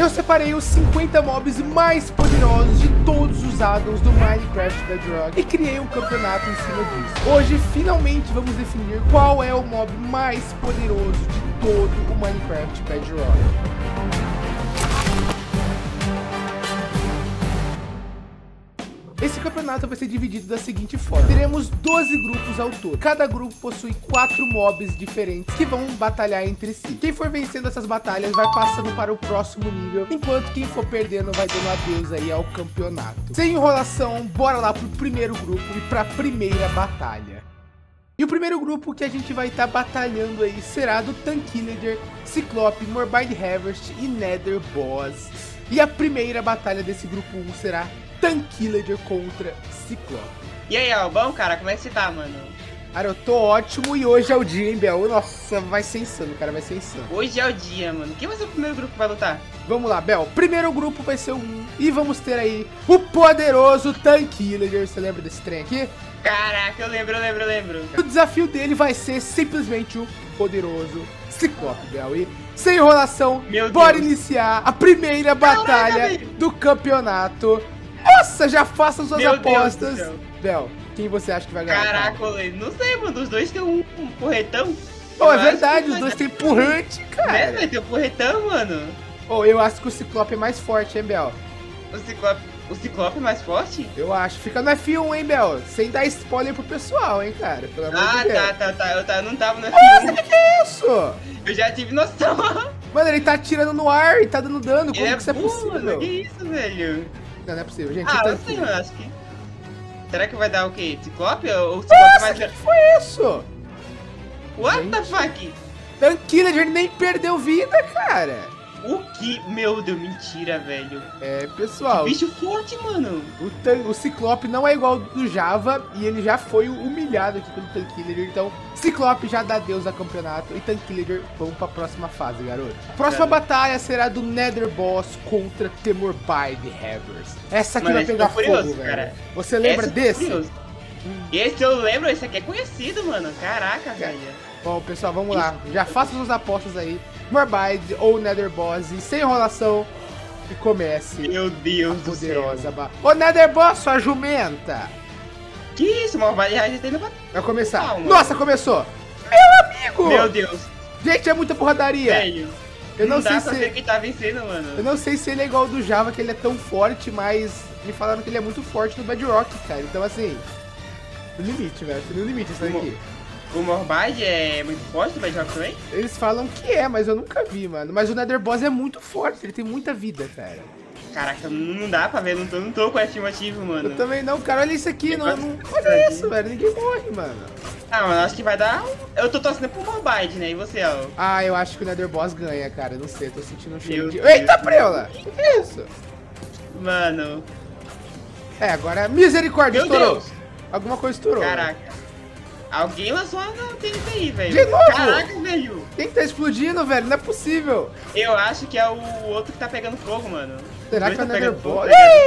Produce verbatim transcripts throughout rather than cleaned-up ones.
Eu separei os cinquenta mobs mais poderosos de todos os addons do Minecraft Bedrock e criei um campeonato em cima disso. Hoje, finalmente, vamos definir qual é o mob mais poderoso de todo o Minecraft Bedrock. Esse campeonato vai ser dividido da seguinte forma: teremos doze grupos ao todo. Cada grupo possui quatro mobs diferentes que vão batalhar entre si. Quem for vencendo essas batalhas vai passando para o próximo nível, enquanto quem for perdendo vai dando adeus aí ao campeonato. Sem enrolação, bora lá pro primeiro grupo e pra primeira batalha. E o primeiro grupo que a gente vai estar tá batalhando aí será do Tankillager, Ciclope, Morbide Harvest e Nether Boss. E a primeira batalha desse grupo um será Tankillager contra Ciclope. E aí, Albão, cara, como é que você tá, mano? Cara, eu tô ótimo e hoje é o dia, hein, Bel? Nossa, vai ser insano, cara, vai ser insano. Hoje é o dia, mano. Quem vai ser o primeiro grupo que vai lutar? Vamos lá, Bel. Primeiro grupo vai ser o um e vamos ter aí o poderoso Tankillager. Você lembra desse trem aqui? Caraca, eu lembro, eu lembro, eu lembro. O desafio dele vai ser simplesmente o poderoso Ciclope, Bel. E sem enrolação, Meu bora Deus. iniciar a primeira batalha Caraca, do campeonato. Nossa, já faça suas Meu apostas. Deus do céu. Bel, quem você acha que vai ganhar? Caraca, eu não sei, mano. Os dois têm um, um porretão. Oh, é Eu verdade, acho que os dois vai têm dar- empurrante, Né, cara. velho? Tem um porretão, mano. Oh, eu acho que o Ciclope é mais forte, hein, Bel? O Ciclope, o Ciclope é mais forte? Eu acho. Fica no F um, hein, Bel? Sem dar spoiler pro pessoal, hein, cara? Pelo amor Ah, de Deus. tá, tá, tá. Eu, tá, eu não tava no F Nossa, um. que que é isso? Eu já tive noção. Mano, ele tá atirando no ar e tá dando dano. Como Ele é que isso é burro, possível? mano. Que isso, velho? Não, não é possível, gente. Ah, tá não sei, aqui. mano. Acho que... Será que vai dar o quê? Ciclope? Ou o Ciclope Nossa, mais... que que foi isso? What the gente. fuck? Tankillager nem perdeu vida, cara. O que? Meu Deus, mentira, velho. É, pessoal, Bicho forte, mano. o, tan o Ciclope não é igual ao do Java e ele já foi humilhado aqui pelo Tankillager. Então, Ciclope já dá adeus ao campeonato e Tankillager, vamos pra próxima fase, garoto. A próxima Cara. batalha será do Nether Boss contra The Morbide Havers. Essa aqui Mano, vai esse pegar tô curioso, fogo, velho. cara. Você lembra Esse eu tô desse? curioso. Esse eu lembro, esse aqui é conhecido, mano. Caraca, velho. Bom, pessoal, vamos lá. Já faça suas apostas aí. Morbide ou Nether Boss e sem enrolação. E comece Meu a Deus do poderosa céu. ba... Ô, Nether Boss, sua jumenta! Que isso, Morbide já tem no bat- Vai começar. Calma. Nossa, começou! Meu amigo! Meu Deus. Gente, é muita porradaria. Velho. Eu não, dá sei pra se... ver quem tá vencendo, mano. Eu não sei se ele é igual ao do Java, que ele é tão forte, mas me falaram que ele é muito forte no Bedrock, cara. Então, assim, no limite, velho. No limite isso Mo- aqui. O Morbide é muito forte no Bedrock também? Eles falam que é, mas eu nunca vi, mano. Mas o Nether Boss é muito forte, ele tem muita vida, cara. Caraca, não dá pra ver, não tô, não tô com estimativo, mano. Eu também não, cara. Olha isso aqui, Eu não, quase- não... Olha isso, velho. Ninguém morre, mano. Ah, mano, acho que vai dar... Eu tô torcendo pro Morbide, né? E você, ó? Ah, eu acho que o Nether Boss ganha, cara. Não sei, tô sentindo um cheiro Meu de... Deus. Eita, preula! Que que é isso? Mano, É, agora misericórdia, meu estourou. Deus. Alguma coisa estourou. Caraca. Alguém lançou uma T N T aí, velho. De novo? Caraca, velho. Quem que tá explodindo, velho? Não é possível. Eu acho que é o outro que tá pegando fogo, mano. Será Os que é o dois tá Nether pegando fogo, Boss? tá ligado?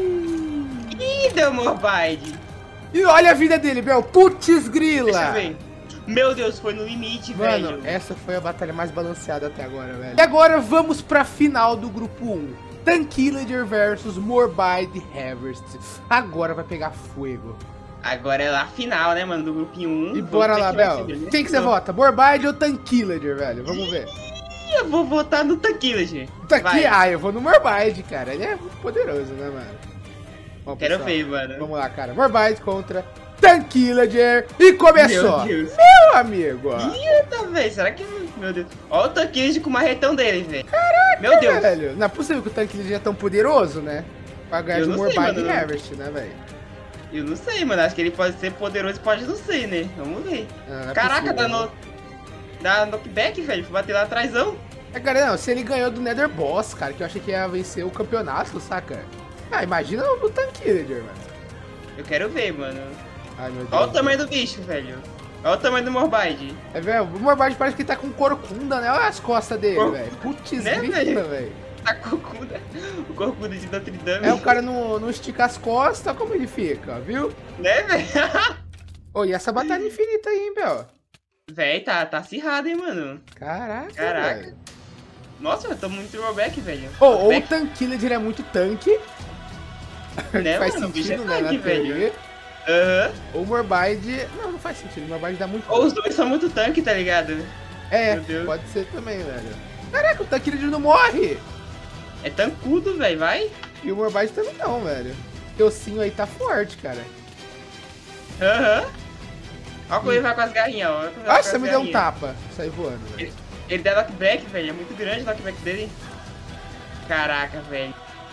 Ih! Ih, deu Morbide. E olha a vida dele, Bel. Putz grila. Deixa eu ver. Meu Deus, foi no limite, Mano, velho. essa foi a batalha mais balanceada até agora, velho. E agora vamos pra final do grupo um. Tankillager versus Morbide Harvest. Agora vai pegar fogo. Agora é lá a final, né, mano, do grupinho um. E bora lá, Bel. Quem Quem que você vota? Morbide ou Tankillager, velho? Vamos ver. Eu vou votar no Tankillager. Tanqui... Vai. Ah, eu vou no Morbide, cara. Ele é muito poderoso, né, mano? Bom, Quero pessoal, ver, mano. Vamos lá, cara. Morbide contra Tankillager. E começou. Meu Deus. Meu amigo. Eita, velho, será que... Meu Deus. Olha o Tankillager com o marretão dele, velho. Caraca, meu Deus. Velho, não é possível que o Tankillager é tão poderoso, né? Pra ganhar Eu de não sei, Morbide mano. e Harvest, né, velho? Eu não sei, mano. Acho que ele pode ser poderoso e pode não ser, né? Vamos ver. Ah, não é Caraca, possível, dá, né? no... dá knockback, velho. Vou bater lá atrásão. É, cara, não, se ele ganhou do Nether Boss, cara, que eu achei que ia vencer o campeonato, saca? Ah, imagina o Tankillager, mano. Eu quero ver, mano. Ai, meu Deus. Olha o tamanho do bicho, velho. Olha o tamanho do Morbide. É, velho, o Morbide parece que ele tá com corcunda, né? Olha as costas dele, Cor- velho. Putz, Né, grita, velho? velho. A corcunda. O corcunda de Notre Dame. É, o cara não, não estica as costas, como ele fica, viu? Né, velho? Ô, e essa batalha infinita aí, hein, Bel? Véi, tá, tá acirrado, hein, mano. Caraca, Caraca. velho. Nossa, eu tô muito rollback, velho. Oh, ou o Rollback. Tankillager é muito tanque. Né, faz mano? O bicho é sentido, né, tanque, na teoria. velho. Aham. Ou o Morbide... Não, não faz sentido. O Morbide dá muito... Ou os dois são muito tanque, tá ligado? É, Meu Deus. pode ser também, velho. Caraca, o Tankillager não morre. É tancudo, velho, vai. E o Morbide também não, velho. O ossinho aí tá forte, cara. Aham. Olha como ele vai com as garrinhas, ó. Olha como ele vai Nossa, com as me deu um garrinhas. tapa. Sai voando, velho. Ele, ele dá knockback, velho. É muito grande o knockback dele. Caraca, velho.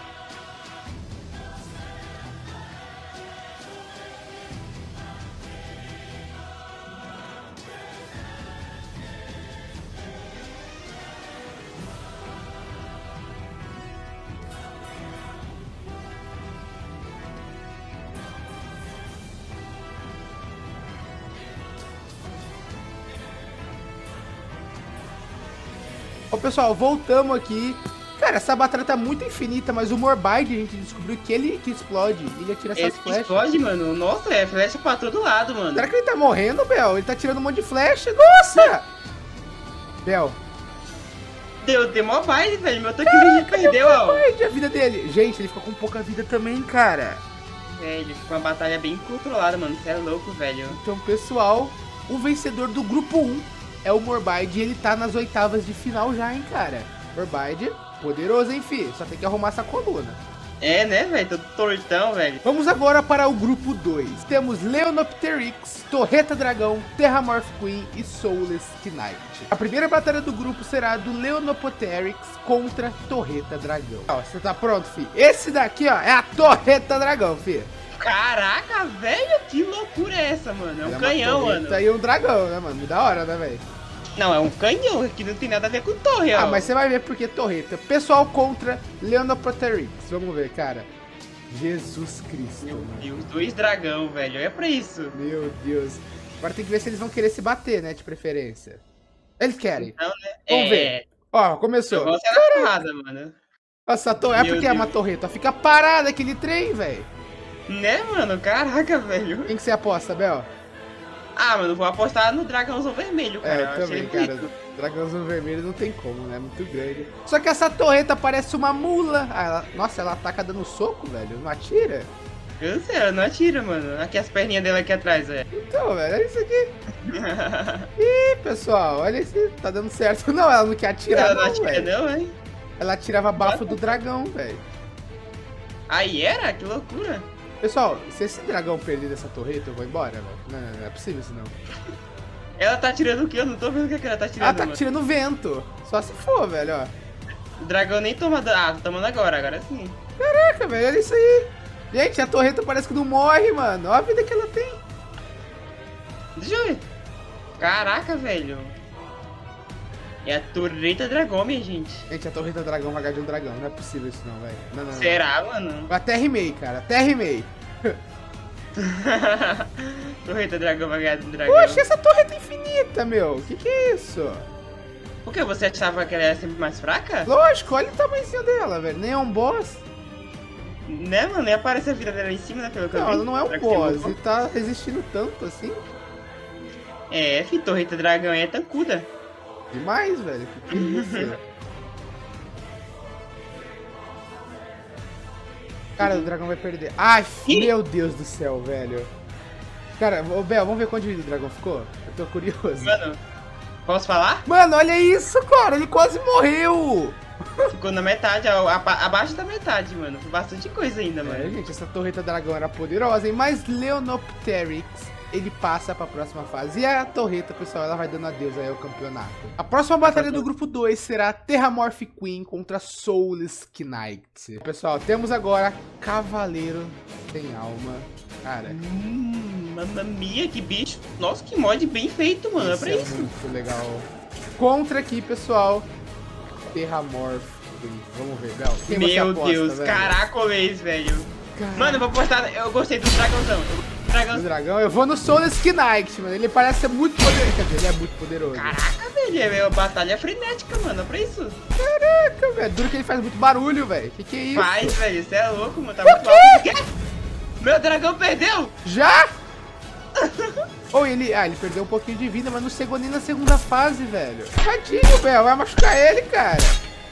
Ô, pessoal, voltamos aqui. Cara, essa batalha tá muito infinita, mas o Morbide, a gente descobriu que ele que explode. Ele atira essas Ele flechas. explode, mano. Nossa, é flecha pra todo lado, mano. Será que ele tá morrendo, Bel? Ele tá tirando um monte de flecha. Nossa! Bel. Deu, deu mó baile, velho. Meu tanque perdeu, ó. Morbide, a vida dele. Gente, ele ficou com pouca vida também, cara. Velho, ficou uma batalha bem controlada, mano. Você é louco, velho. Então, pessoal, o vencedor do grupo um é o Morbide. E ele tá nas oitavas de final já, hein, cara. Morbide, poderoso, hein, fi? Só tem que arrumar essa coluna. É, né, velho? Todo tortão, velho. Vamos agora para o grupo dois. Temos Leonopterix, Torreta Dragão, Terramorph Queen e Soulless Knight. A primeira batalha do grupo será do Leonopterix contra Torreta Dragão. Ó, você tá pronto, fi? Esse daqui, ó, é a Torreta Dragão, fi. Caraca, velho, que loucura é essa, mano? É um Ela canhão, uma mano. torreta e um dragão, né, mano? Da hora, né, velho? Não, é um canhão, que não tem nada a ver com torre, ó. Ah, mas você vai ver porque Torreta. Pessoal contra Leonopterix. Vamos ver, cara. Jesus Cristo, Meu mano. Deus, dois dragão, velho. É pra isso. Meu Deus. Agora tem que ver se eles vão querer se bater, né, de preferência. Eles querem. Não, né? Vamos é, ver. Ó, começou. Eu gosto da porrada, mano. Nossa, a torre... é Meu porque é uma Deus. torreta. Fica parada aquele trem, velho. Né, mano? Caraca, velho. Quem que você aposta, Bel? Ah, mano, vou apostar no dragãozão vermelho, cara. É, eu achei também, ele cara. bonito. Dragãozão vermelho não tem como, né? Muito grande. Só que essa torreta parece uma mula. Ah, ela... Nossa, ela ataca dando soco, velho. Não atira? Eu sei, ela não atira, mano. Aqui as perninhas dela aqui atrás, é. Então, velho, olha isso aqui. Ih, pessoal, olha isso. Tá dando certo. Não, ela não quer atirar, Ela não não, atira, velho. não, hein? Ela atirava bafo do dragão, velho. Aí era? Que loucura. Pessoal, se esse dragão perder dessa torreta, eu vou embora, velho. Não, não, não é possível isso, não. Ela tá atirando o quê? Eu não tô vendo o que, é que ela tá atirando, Ela tá mano. tirando vento. Só se for, velho, ó. O dragão nem toma dano. Ah, tá tomando agora, agora sim. Caraca, velho, olha isso aí. Gente, a torreta parece que não morre, mano. Olha a vida que ela tem. Deixa eu ver. Caraca, velho. É a torreta dragão, minha gente. Gente, a torreta dragão vai ganhar de um dragão. Não é possível isso, não, velho. Não, não, não. Será, mano? Eu até rimei, cara. Até rimei. Torreta dragão vai ganhar do dragão. Poxa, essa torreta é infinita, meu. Que que é isso? Por que você achava que ela era sempre mais fraca? Lógico, olha o tamanhozinho dela, velho. Nem é um boss. Né, mano? Nem aparece a vida dela em cima, né? Pelo que eu Não, vi. ela não é um Será que você boss. mudou? Ele tá resistindo tanto assim. É, fi, torreta dragão é tancuda. Demais, velho. Que que é isso? Cara, o dragão vai perder. Ai, Ih! meu Deus do céu, velho. Cara, ô Bel, vamos ver quanto de vida o dragão ficou? Eu tô curioso. Mano, posso falar? Mano, olha isso, cara. Ele quase morreu. Ficou na metade, a- a- abaixo da metade, mano. Foi bastante coisa ainda, É, mano. gente, essa torreta dragão era poderosa, hein? Mas Leonopterix, ele passa pra próxima fase. E a torreta, pessoal, ela vai dando adeus aí ao campeonato. A próxima batalha do grupo dois será Terramorph Queen contra Soulless Knight. Pessoal, temos agora Cavaleiro Sem Alma. Cara, Hum, mamma mia, que bicho. Nossa, que mod bem feito, mano. É isso pra é isso. muito legal. Contra aqui, pessoal, Terramorph Queen. Vamos ver, Bel. Quem você Meu aposta, Deus, velho? caracolês, velho. Caraca. Mano, eu vou postar. Eu gostei do dragãozão. O Dragão. dragão, eu vou no Soulless Knight, mano. Ele parece ser muito poderoso. Quer dizer, ele é muito poderoso. Caraca, velho. É uma batalha frenética, mano. É pra isso. Caraca, velho. Duro que ele faz muito barulho, velho. Que que é isso? Faz, velho. Você é louco, mano. Tá muito alto. Quê? Meu dragão perdeu? Já? Ou ele... Ah, ele perdeu um pouquinho de vida, mas não chegou nem na segunda fase, velho. Tadinho, velho. Vai machucar ele, cara.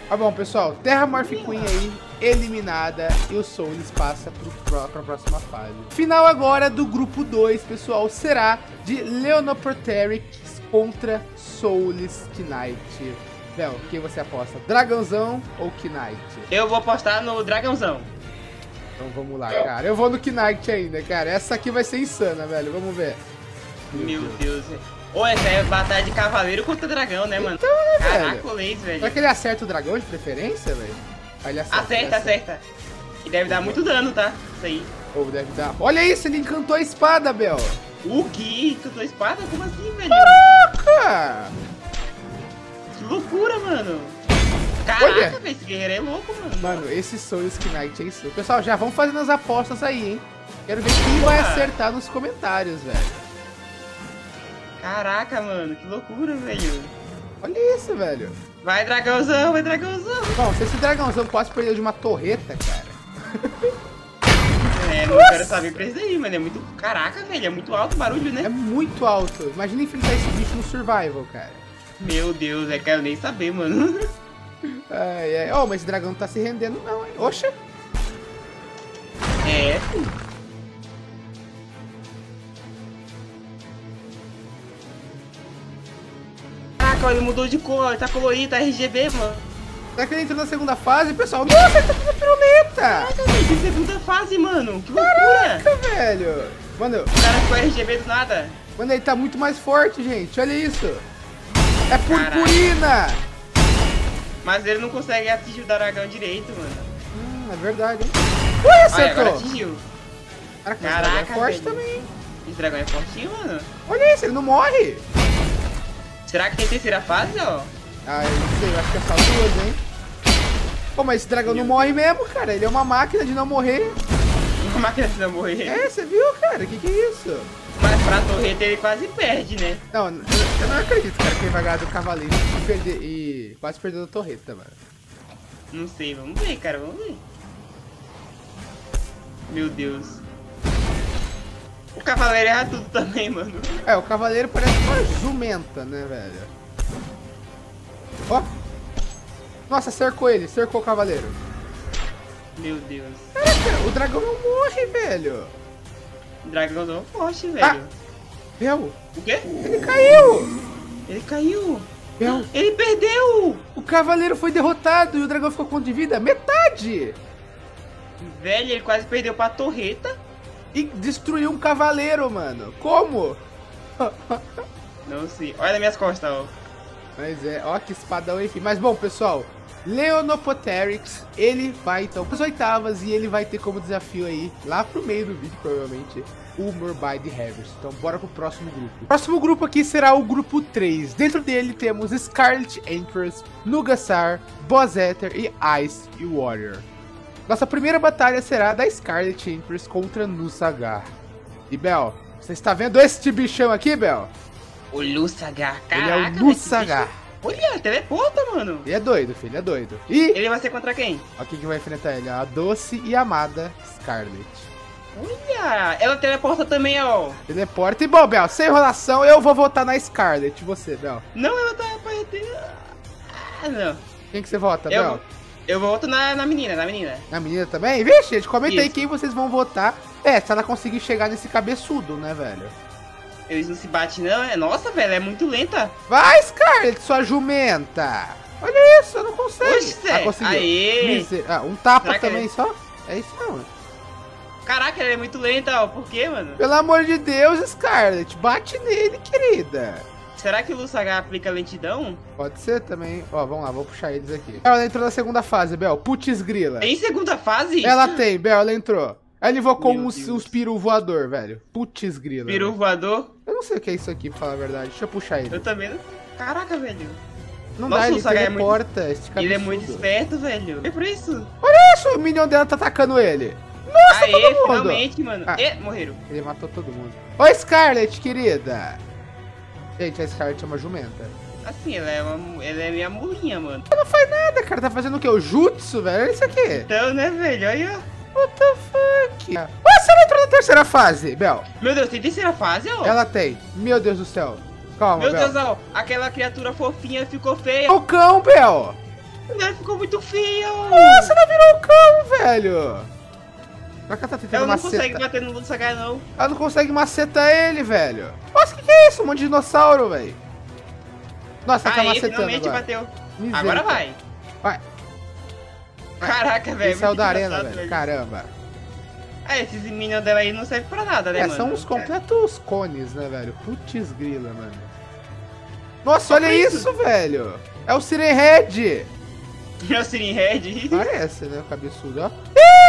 Tá bom, pessoal. Terra Morph Queen aí, eliminada. E o Souls passa para a próxima fase. Final agora do grupo dois, pessoal, será de Leonoproteryx contra Souls Knight. Bel, quem você aposta? Dragãozão ou Knight? Eu vou apostar no Dragãozão. Então vamos lá, cara. Eu vou no Knight ainda, cara. Essa aqui vai ser insana, velho. Vamos ver. Meu, Meu Deus. Deus. Ou essa é batalha de cavaleiro contra dragão, né, mano? Então, né, Caraca, o Lace, velho. Será que ele acerta o dragão de preferência, velho? Ele acerta, acerta, ele acerta. acerta. E deve dar muito dano, tá? Isso aí. Ou deve dar. Olha isso, ele encantou a espada, Bel. O que? Encantou a espada? Como assim, velho? Caraca! Que loucura, mano. Caraca, velho, esse guerreiro é louco, mano. Mano, esse Souls Knight é isso. Pessoal, já vamos fazendo as apostas aí, hein? Quero ver quem vai acertar nos comentários, velho. Caraca, mano, que loucura, velho. Olha isso, velho. Vai, dragãozão, vai, dragãozão. Bom, se esse dragãozão quase perdeu de uma torreta, cara. É, não Nossa. quero saber pra isso aí, mano. É muito... Caraca, velho, é muito alto o barulho, né? É muito alto. Imagina enfrentar esse bicho no survival, cara. Meu Deus, é que eu nem saber, mano. Ai, ai. Oh, mas esse dragão não tá se rendendo não, hein? Oxa. É. Caraca, ele mudou de cor, ele tá colorido, tá R G B, mano. Será que ele entrou na segunda fase, pessoal? Nossa, ele tá fazendo piruleta! Caraca, velho, que segunda fase, mano. Que loucura. Caraca, velho. Mano, o cara ficou R G B do nada. Mano, ele tá muito mais forte, gente. Olha isso. É purpurina. Caraca. Mas ele não consegue atingir o dragão direito, mano. Hum, é verdade, hein? Ui, acertou. Ai, agora atingiu. Caraca, Caraca, esse dragão é forte velho. também. Esse dragão é fortinho, mano. Olha isso, ele não morre. Será que tem terceira fase, ó? Ah, eu não sei, eu acho que é só duas, hein? Pô, mas esse dragão Meu não morre mesmo, cara. Ele é uma máquina de não morrer. Uma máquina de não morrer? É, você viu, cara? Que que é isso? Mas pra torreta ele quase perde, né? Não, eu não acredito, cara, que ele vai ganhar do cavaleiro e, perder, e quase perdeu da torreta, mano. Não sei, vamos ver, cara, vamos ver. Meu Deus. O cavaleiro erra tudo também, mano. É, o cavaleiro parece uma jumenta, né, velho? Ó. Nossa, cercou ele, cercou o cavaleiro. Meu Deus. Caraca, o dragão não morre, velho. O dragão não é forte, velho. Ah, Bel. O quê? Ele caiu. Ele caiu. Bel. Ele perdeu. O cavaleiro foi derrotado e o dragão ficou com quanto de vida? Metade. Velho, ele quase perdeu pra torreta. E destruiu um cavaleiro, mano. Como? Não sei. Olha nas minhas costas, ó. Mas é, ó que espadão, enfim. Mas bom, pessoal, Leonoproteryx, ele vai então para as oitavas e ele vai ter como desafio aí, lá pro meio do vídeo, provavelmente, o Morbide Harvest. Então bora pro próximo grupo. O próximo grupo aqui será o grupo três. Dentro dele temos Scarlet Empress, Nugasar, Bozzether e Ice e Warrior. Nossa primeira batalha será da Scarlet Empress contra Nusagar. E Bel, você está vendo este bichão aqui, Bel? O Nusagar, caraca. Ele é o Nusagar. Olha, teleporta, mano. Ele é doido, filho, é doido. E ele vai ser contra quem? Ó, quem que vai enfrentar ele? A doce e amada Scarlet. Olha, ela teleporta também, ó. Teleporta. E bom, Bel, sem enrolação, eu vou votar na Scarlet. E você, Bel? Não, ela tá perdendo. Ah, não. Quem que você vota, eu, Bel? Eu voto na, na menina, na menina. Na menina também? Vixe, gente, comenta Isso. aí quem vocês vão votar. É, se ela conseguir chegar nesse cabeçudo, né, velho? Eles não se batem, não. É... Nossa, velho, é muito lenta. Vai, Scarlet, sua jumenta. Olha isso, eu não consigo. Oxe, ah, conseguiu. Aê. Miser... Ah, um tapa Será também é... só? É isso não. Caraca, ela é muito lenta, ó. Por quê, mano? Pelo amor de Deus, Scarlet, bate nele, querida. Será que o Nusagar aplica lentidão? Pode ser também. Ó, vamos lá, vou puxar eles aqui. Ela entrou na segunda fase, Bel. Putz grila. Em segunda fase? Ela tem, Bel, ela entrou. Ela invocou uns, Deus. uns peru voador, velho. Putz grila. Peru velho. voador? Eu não sei o que é isso aqui, pra falar a verdade. Deixa eu puxar ele. Eu também não. Caraca, velho. Não Nossa, dá, ele o Sagar teleporta. É muito... Esse ele é muito esperto, velho. É por isso. Olha isso, o minion dela tá atacando ele. Nossa, Aê, todo mundo. finalmente, mano. Ah. E, morreram. Ele matou todo mundo. Oi, Scarlet, querida. Gente, a Scarlet é uma jumenta. Assim, ela é, uma, ela é minha mulinha, mano. Ela não faz nada, cara. Tá fazendo o quê? O jutsu, velho? Olha isso aqui. Então, né, velho? Olha. What the fuck? Nossa, ela entrou na terceira fase, Bel. Meu Deus, tem terceira fase, ó. Ela tem. Meu Deus do céu. Calma, Meu Bel. Deus, ó. Aquela criatura fofinha ficou feia. O cão, Bel. Ela ficou muito feia. Nossa, ela virou o cão, velho. Será que ela tá tentando Ela não macetar? consegue bater no Lusagar, não. Ela não consegue macetar ele, velho. Nossa, o que, que é isso? Um monte de dinossauro, velho. Nossa, ela tá Aí, macetando finalmente agora. bateu. Misericórdia. Agora vai. Vai. Caraca, velho. Esse é o muito da arena, engraçado, velho. Caramba. Ah, esses minions dela aí não servem pra nada, né, É, mano? são uns completos cones, né, velho? Putz grila, mano. Nossa, olha Olha isso, isso. velho. É o Siren Head. É o Siren Head. Parece, né? O cabeçudo, ó.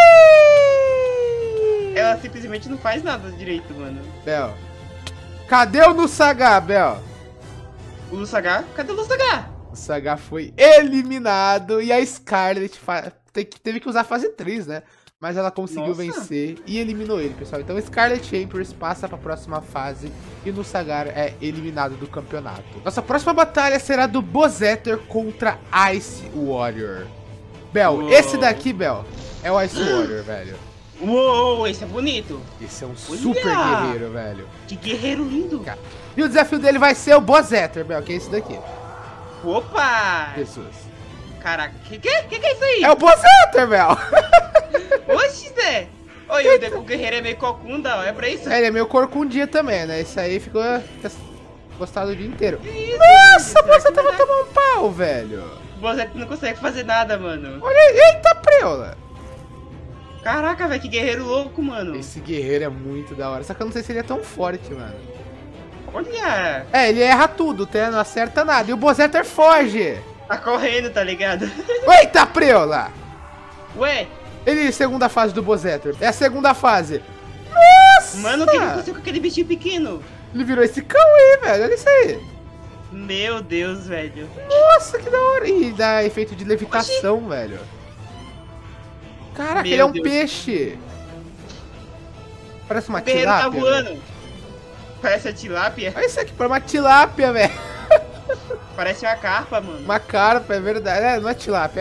Ela simplesmente não faz nada direito, mano. Bel. Cadê o Nusagar, Bel? O Lusagar? Cadê o Lusagar? O Sagar foi eliminado e a Scarlet fa- te- teve que usar a fase três, né? Mas ela conseguiu Nossa. vencer e eliminou ele, pessoal. Então Scarlet Empress passa para a próxima fase e o Sagar é eliminado do campeonato. Nossa próxima batalha será do Bozetter contra Ice Warrior. Bel, Uou. esse daqui, Bel, é o Ice Warrior, velho. Uou, esse é bonito. Esse é um Olha! super guerreiro, velho. Que guerreiro lindo. E o desafio dele vai ser o Bozetter, Bel, que é esse daqui. Opa! Jesus. Caraca, que que, que que é isso aí? É o Bozetter, Bel. Oxi, Zé. Oi, o, de- o guerreiro é meio cocunda, ó. É pra isso? É, ele é meio corcundinha também, né? Esse aí ficou gostado o dia inteiro. Que isso, Nossa, velho? você Será que tava vai dar? tomando um pau, velho. O Bozette não consegue fazer nada, mano. Olha aí, eita preula. Caraca, velho, que guerreiro louco, mano. Esse guerreiro é muito da hora. Só que eu não sei se ele é tão forte, mano. Olha, É, ele erra tudo, tá? Não acerta nada. E o Bozetter foge. tá correndo, tá ligado? Eita preula. Ué, Ele, segunda fase do Bozetter. É a segunda fase. Nossa. mano, o que que aconteceu com aquele bichinho pequeno? Ele virou esse cão aí, velho. Olha isso aí. Meu Deus, velho. Nossa, que da hora. E dá efeito de levitação, velho. Caraca, Meu ele é um Deus. peixe. Parece uma O guerreiro tá tilápia. velho. voando. Parece a tilápia. Olha isso aqui, parece uma tilápia, velho. Parece uma carpa, mano. Uma carpa, é verdade. É, não é tilápia.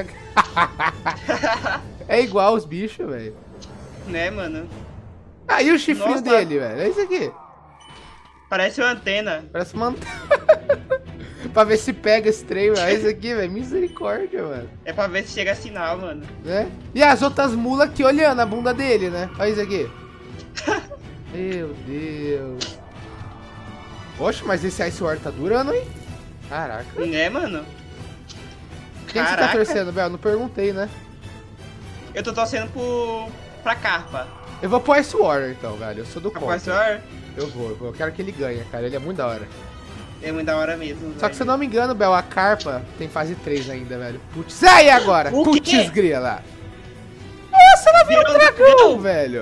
É igual os bichos, velho. Né, mano? Ah, e o chifrinho Nossa. dele, velho? É isso aqui. Parece uma antena. Parece uma... Pra ver se pega esse trem, velho. É isso aqui, velho. Misericórdia, mano. É pra ver se chega sinal, mano. Né? E as outras mulas aqui olhando a bunda dele, né? Olha isso aqui. Meu Deus. Oxe, mas esse Ice War tá durando, hein? Caraca. Né, mano? Quem que você tá Caraca. torcendo, Bel? Não perguntei, né? Eu tô torcendo pro... pra carpa. Eu vou pro Ice Warrior, então, velho. Eu sou do contra. Professor, Eu vou, eu vou. Eu quero que ele ganhe, cara. Ele é muito da hora. é muito da hora mesmo. Só que se eu velho. não me engano, Bel, a carpa tem fase três ainda, velho. Putz. Sai agora! O Putz, quê? grila. Nossa, ela virou um Virou dragão, dragão. velho.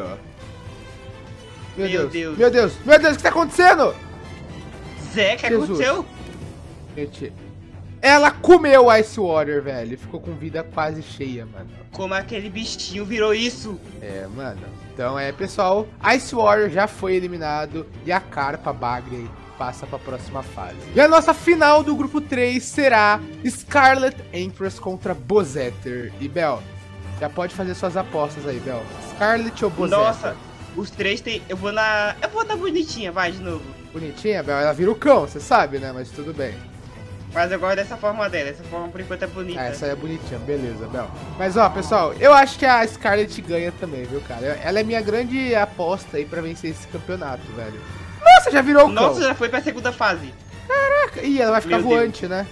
Meu, Meu Deus. Deus. Meu Deus. Meu Deus, o que tá acontecendo? Zé, o que Jesus. aconteceu? Gente, ela comeu o Ice Warrior, velho. Ficou com vida quase cheia, mano. Como aquele bichinho virou isso? É, mano. Então é, pessoal. Ice Warrior já foi eliminado. E a Carpa Bagre passa pra próxima fase. E a nossa final do grupo três será Scarlet Empress contra Bozetter. E, Bel, já pode fazer suas apostas aí, Bel. Scarlet ou Bozetter? Nossa, os três tem... Eu vou na... Eu vou na bonitinha, vai, de novo. Bonitinha, Bel. Ela vira o cão, você sabe, né? Mas tudo bem. Mas eu gosto dessa forma dela. Essa forma, por enquanto, é bonita. Ah, essa aí é bonitinha, beleza, Bel. Mas, ó, pessoal, eu acho que a Scarlet ganha também, viu, cara? Ela é minha grande aposta aí pra vencer esse campeonato, velho. Nossa, já virou o cão. Nossa, já foi pra segunda fase. Ih, ela vai ficar Meu voante, né?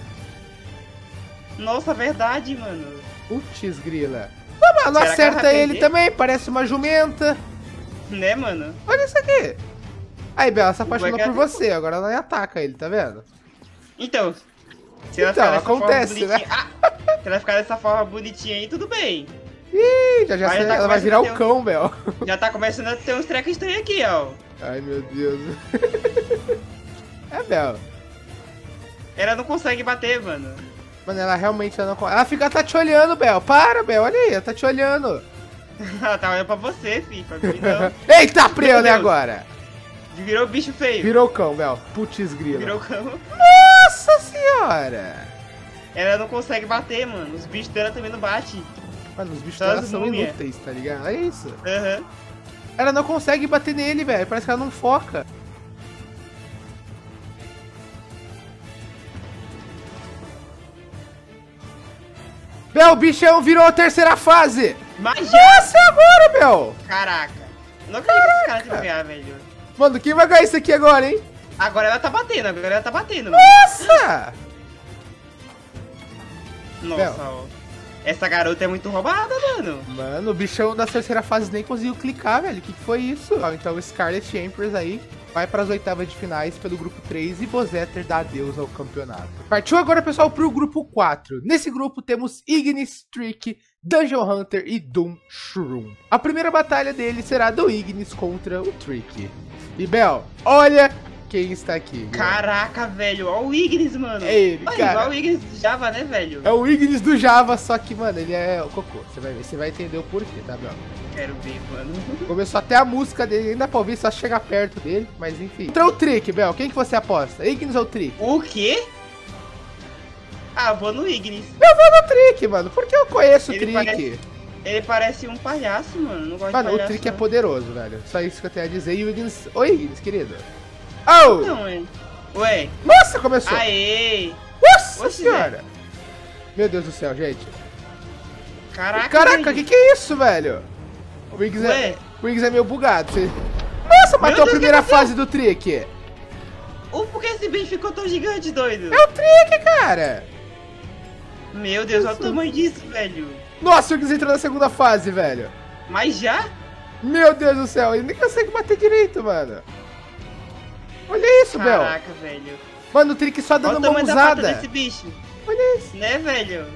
Nossa, verdade, mano. Putz, grila. Ah, mano, Será que ela acerta vai ele perder? também, parece uma jumenta. Né, mano? Olha isso aqui. Aí, Bela, se apaixonou Vai por ganhar. você, agora ela ataca ele, tá vendo? Então, se ela Então, ficar dessa acontece, forma bonitinha... Ah, se ela ficar dessa forma bonitinha aí, tudo bem. Ih, já, já Aí sei, tá ela vai começando virar a o ter um- cão, Bel. Já tá começando a ter uns trecos estranhos aqui, ó. Ai, meu Deus. É, Bel. Ela não consegue bater, mano. Mano, ela realmente ela não... co- Ela fica, tá te olhando, Bel. Para, Bel, olha aí, ela tá te olhando. Ela tá olhando pra você, filho. Pra mim não. Eita, preula, né, Deus. agora? Virou bicho feio. Virou o cão, Bel. Putz, grila. Virou cão. Nossa senhora. Ela não consegue bater, mano. Os bichos dela também não batem. Mano, os bichos Só dela as são múmia. inúteis, tá ligado? Olha isso. Aham. Ela não consegue bater nele, velho. Parece que ela não foca. Bel, o bichão virou a terceira fase. Mas já... Nossa, é agora, Bel. Caraca. Não acredito que esse cara tem que ganhar, velho. Mano, quem vai ganhar isso aqui agora, hein? Agora ela tá batendo, agora ela tá batendo. Mano. Nossa! Nossa, ó. Essa garota é muito roubada, mano. Mano, o bichão da terceira fase nem conseguiu clicar, velho. O que, que foi isso? Ó, então o Scarlet Empress aí vai para as oitavas de finais pelo grupo três e Bozeter dá adeus ao campeonato. Partiu agora, pessoal, pro grupo quatro. Nesse grupo temos Ignis, Trick, Dungeon Hunter e Doom Shroom. A primeira batalha dele será do Ignis contra o Trick. E Bel, olha quem está aqui. Caraca, velho, olha o Ignis, mano. É ele, mano, cara. Igual o Ignis do Java, né, velho? É o Ignis do Java, só que, mano, ele é o cocô. Você vai ver, você vai entender o porquê, tá, Bel? Quero ver, mano. Começou até a música dele, ainda pra ouvir, só chegar perto dele, mas enfim. Contra o Trick, Bel, quem que você aposta? Ignis ou Trick? O quê? Ah, vou no Ignis. Eu vou no Trick, mano, porque eu conheço o Ele Trick. parece- Ele parece um palhaço, mano. Não gosto Mano, de o palhaço. Trick é não. poderoso, velho. Só isso que eu tenho a dizer. E o Ignis... Oi, Ignis, querido. Oh! Não, é. Ué. Nossa, começou. Aê! Nossa Oxe, senhora. Meu Deus do céu, gente. Caraca, Caraca, o velho. que que é isso, velho? O Ignis é... Ué. O Ignis é meio bugado. Você... Nossa, matou a Deus, primeira o que aconteceu? fase do Trick. Ou por que esse bicho ficou tão gigante, doido? É o Trick, cara. Meu Deus, olha o Isso. tamanho disso, velho. Nossa, o Ignis entrou na segunda fase, velho. Mas já? Meu Deus do céu, ele nem consegue bater direito, mano. Olha isso, Bel. Caraca, velho. Mano, o Trick só Olha dando o uma tamanho da pata usada. desse bicho. Olha isso. Né, velho?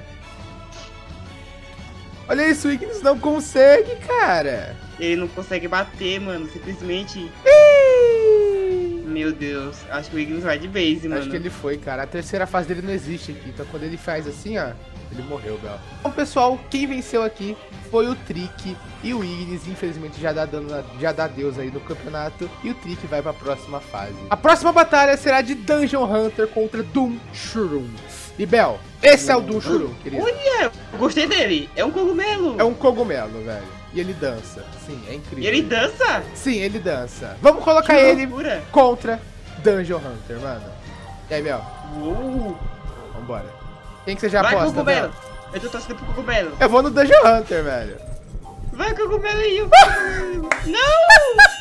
Olha isso, o Ignis não consegue, cara. Ele não consegue bater, mano. Simplesmente. Ih! Meu Deus. Acho que o Ignis vai de base, mano. Acho que ele foi, cara. A terceira fase dele não existe aqui. Então quando ele faz assim, ó, ele morreu, Bel. Então, pessoal, quem venceu aqui foi o Trick. E o Ignis, infelizmente, já dá, dano, já dá Deus aí no campeonato. E o Trick vai pra próxima fase. A próxima batalha será de Dungeon Hunter contra Doom Shroom. E, Bel, esse é o Doom Shroom, querido. Olha, eu gostei dele. É um cogumelo. É um cogumelo, velho. E ele dança. Sim, é incrível. E ele dança? Sim, ele dança. Vamos colocar Que ele loucura. contra Dungeon Hunter, mano. E aí, Bel? Uou. Vambora. Quem que você já Vai, aposta, cogumelo. Bel? Eu tô torcendo pro cogumelo. Eu vou no Dungeon Hunter, velho. Vai, cogumelinho. Cogumelinho. Não!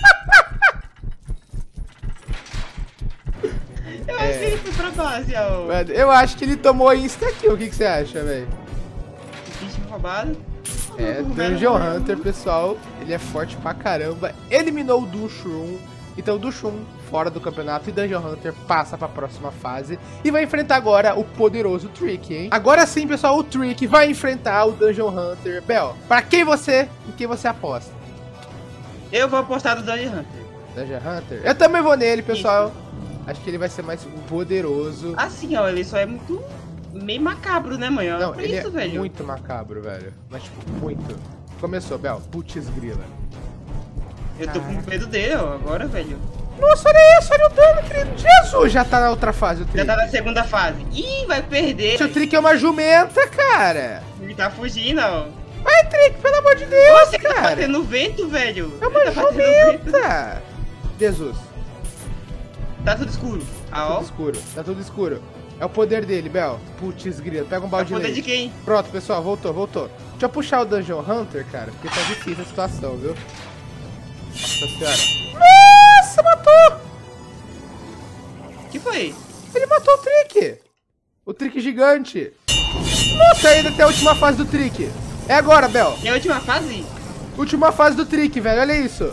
Eu É. acho que ele foi pra base, ó. Mano, eu acho que ele tomou insta-kill. O que, que você acha, velho? Bicho roubado. É, Cogumelo Dungeon morreu. Hunter, pessoal, ele é forte pra caramba. Eliminou o Dushroom. Então o Dushroom fora do campeonato e Dungeon Hunter passa pra próxima fase. E vai enfrentar agora o poderoso Trick, hein? Agora sim, pessoal, o Trick vai enfrentar o Dungeon Hunter. Bel, pra quem você, em quem você aposta? Eu vou apostar no Dungeon Hunter. Dungeon Hunter? Eu também vou nele, pessoal. Acho que ele vai ser mais poderoso. Assim, ó, ele só é muito meio macabro, né, mãe? Olha Não, por ele isso, é velho. muito macabro, velho. Mas, tipo, muito. Começou, Bel. Putz grila. Eu tô com medo dele, ó, agora, velho. Nossa, olha isso, olha o dano, querido. Jesus, já tá na outra fase o Trick. Já tá na segunda fase. Ih, vai perder. O Trick é uma jumenta, cara. Ele tá fugindo, ó. Vai, Trick, pelo amor de Deus, Nossa, ele tá cara. batendo vento, velho. É uma Ele tá batendo vento. jumenta. Jesus. Tá tudo escuro. Ah, Tá ó. tudo escuro, tá tudo escuro. É o poder dele, Bel. Putz grila, pega um É o balde poder nele. de quem? Pronto, pessoal, voltou, voltou. Deixa eu puxar o Dungeon Hunter, cara, porque tá difícil a situação, viu? Nossa senhora. Nossa, matou! Que foi? Ele matou o Trick! O Trick gigante! Nossa, ainda tem a última fase do Trick! É agora, Bel! É a última fase? Última fase do Trick, velho, olha isso!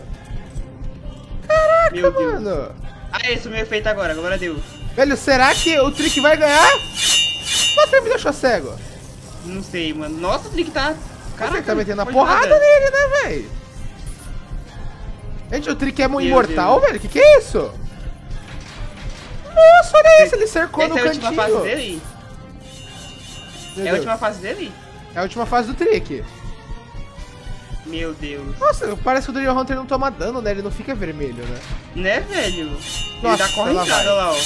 Meu Deus. Mano! Ah, esse é o meu efeito agora, agora deu. Velho, será que o Trick vai ganhar? Nossa, ele me deixou cego! Não sei, mano. Nossa, o Trick tá... Caraca, ele tá metendo a foi porrada nada. nele, né, velho? Gente, o Trick é um Meu imortal, Deus. velho? Que que é isso? Nossa, olha isso, ele cercou Essa no é a última cantinho. fase dele? Meu É a Deus. última fase dele? É a última fase do Trick. Meu Deus. Nossa, parece que o Dungeon Hunter não toma dano, né? Ele não fica vermelho, né? Né, velho? Nossa, Ele dá correntada ela vai. lá, ó.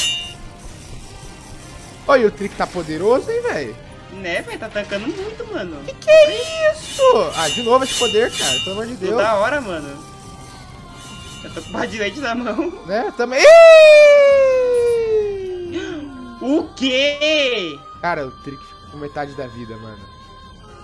Olha, o Trick tá poderoso, hein, velho? Né, velho? Tá tancando muito, mano. Que que é isso? Ah, de novo esse poder, cara. Pelo amor de Deus. Toda hora, mano. Eu tô com barra de leite na mão. Né? Também. Ih! O quê? Cara, o Trick ficou com metade da vida, mano.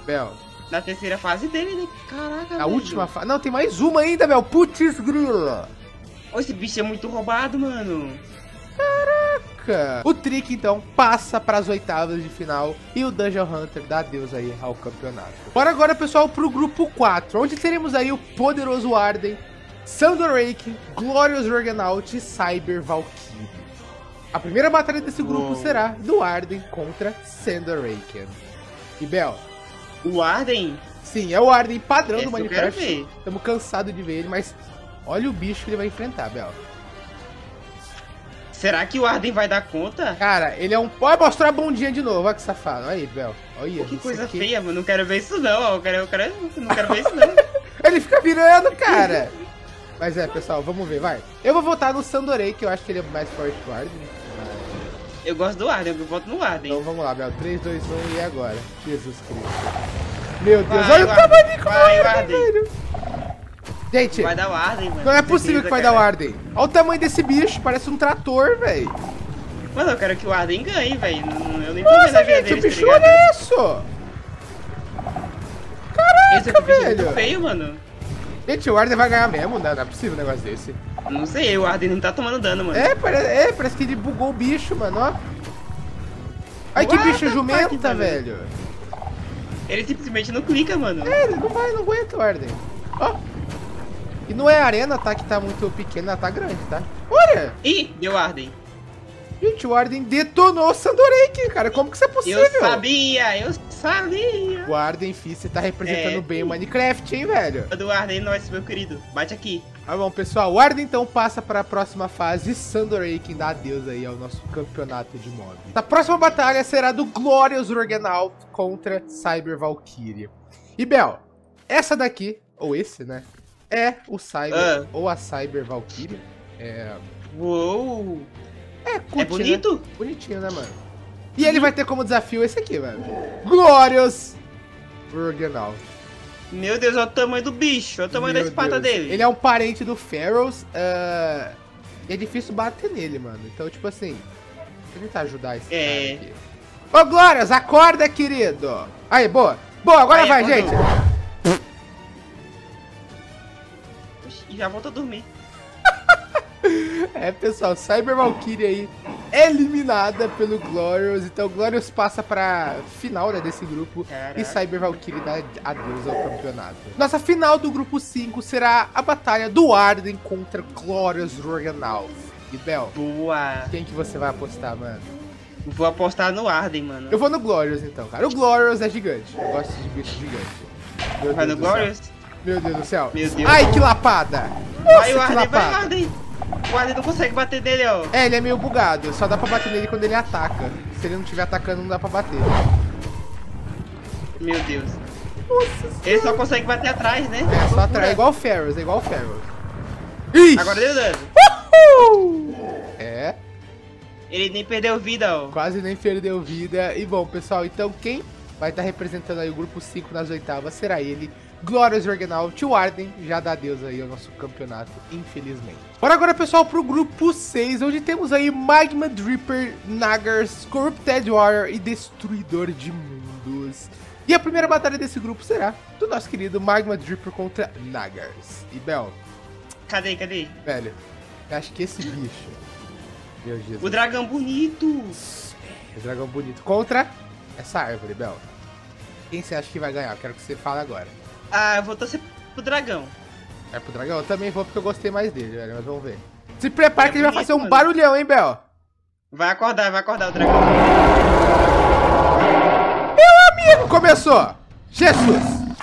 Bel. Na terceira fase dele, né? Caraca, A velho. última fase. Não, tem mais uma ainda, Bel. Putz, grila. Ô, esse bicho é muito roubado, mano. Caraca. O Trick, então, passa para as oitavas de final. E o Dungeon Hunter dá adeus aí ao campeonato. Bora agora, pessoal, pro grupo quatro. Onde teremos aí o poderoso Arden, Sandor-Aken, Glorious Juggernaut e Cyber Valkyrie. A primeira batalha desse grupo Uou. será do Arden contra Sandor-Aken. E Bel, O Arden? sim, é o Arden padrão Esse do eu quero Minecraft. ver. Estamos cansados de ver ele, mas olha o bicho que ele vai enfrentar, Bel. Será que o Arden vai dar conta? Cara, ele é um... Pode mostrar a bundinha de novo, olha que safado. Olha aí, Bel. Olha Pô, que isso coisa aqui. feia, mano. Não quero ver isso não, ó. Eu quero, eu quero, não quero ver isso não. Ele fica virando, cara. Mas é, pessoal, vamos ver, vai. Eu vou votar no Sandor-Aken, que eu acho que ele é mais forte que o Arden. Eu gosto do Arden, eu voto no Arden. Então vamos lá, Bel. três, dois, um e agora? Jesus Cristo. Meu Deus, Vai, olha o Arden. tamanho do Vai, Arden, Arden. velho. Gente, Vai dar o Arden, mano. não é com possível certeza, que vai cara. dar o Arden. Olha o tamanho desse bicho, parece um trator, velho. Mano, eu quero que o Arden ganhe, velho. Não- Eu nem tô vendo Nossa, a vida gente, o deles, tá bicho ligado? é isso. Esse Caraca, bicho é velho. muito feio, mano. Gente, o Arden vai ganhar mesmo, não, não é possível um negócio desse. Não sei, o Arden não tá tomando dano, mano. É, parece, é, parece que ele bugou o bicho, mano, ó. Ai, que What bicho the jumenta, fuck, mano? velho. Ele simplesmente não clica, mano. É, ele não vai, não aguenta o Arden. Ó. E não é a arena, tá? Que tá muito pequena, tá grande, tá? Olha! Ih, deu Arden. Gente, o Arden detonou o Sandor-Aken, cara. Como que isso é possível? Eu sabia, eu sabia. O Arden, fi, você tá representando É. bem o Minecraft, hein, velho? Do Arden, nós, meu querido. Bate aqui. Tá bom, pessoal. O Arden, então, passa para a próxima fase. E Sandor-Aken dá adeus aí ao nosso campeonato de mob. A próxima batalha será do Glorious Juggernaut contra Cyber Valkyrie. E, Bel, essa daqui, ou esse, né? É o Cyber, Ah. ou a Cyber Valkyrie. É... Uou. É, curte, É bonito? Né? Bonitinho, né, mano? E ele vai ter como desafio esse aqui, velho. Glorious Juggernaut. Meu Deus, olha o tamanho do bicho. Olha o tamanho Meu da espada Deus. dele. Ele é um parente do Pharaohs. Uh, e é difícil bater nele, mano. Então, tipo assim, vou tentar ajudar esse É. cara aqui. Ô, Glorious, acorda, querido. Aí, boa. Boa, agora Aí, vai, acordou. gente. E já volta a dormir. É, pessoal, Cyber Valkyrie aí eliminada pelo Glorious. Então, o Glorious passa pra final, né, desse grupo. Caraca. E Cyber Valkyrie dá adeus ao campeonato. Nossa final do grupo cinco será a batalha do Arden contra Glorious Juggernaut. E, Bel, Boa. quem que você vai apostar, mano? Vou apostar no Arden, mano. Eu vou no Glorious, então, cara. O Glorious é gigante. Eu gosto de bicho gigante. Meu Vai Deus no do céu. Glorious? Meu Deus do céu. Meu Deus. Ai, que lapada. Vai Nossa, o que Arden, vai o lapada. Arden. O Arden não consegue bater nele, ó. É, ele é meio bugado. Só dá pra bater nele quando ele ataca. Se ele não estiver atacando, não dá pra bater. Meu Deus. Nossa Ele só consegue bater atrás, né? É, só atrás. É igual o Pharaohs, é igual o Pharaos. Ixi! Agora deu dano. Uhul! É, Ele nem perdeu vida, ó. quase nem perdeu vida. E bom, pessoal, então quem vai estar representando aí o grupo cinco nas oitavas será ele, Glorious Juggernaut. O Arden já dá adeus aí ao nosso campeonato, infelizmente. Bora agora, pessoal, pro grupo seis, onde temos aí Magma Dripper, Naggars, Corrupted Warrior e Destruidor de Mundos. E a primeira batalha desse grupo será do nosso querido Magma Dripper contra Naggars. E, Bel, Cadê, cadê? velho, eu acho que esse bicho... Meu Jesus. O dragão bonito. O dragão bonito contra essa árvore, Bel. Quem você acha que vai ganhar? Eu quero que você fale agora. Ah, eu vou torcer pro dragão. É pro dragão? Eu também vou porque eu gostei mais dele, velho. Mas vamos ver. Se prepara É que ele vai bonito, fazer um mano. barulhão, hein, Bel? Vai acordar, vai acordar o dragão. Meu amigo, começou! Jesus!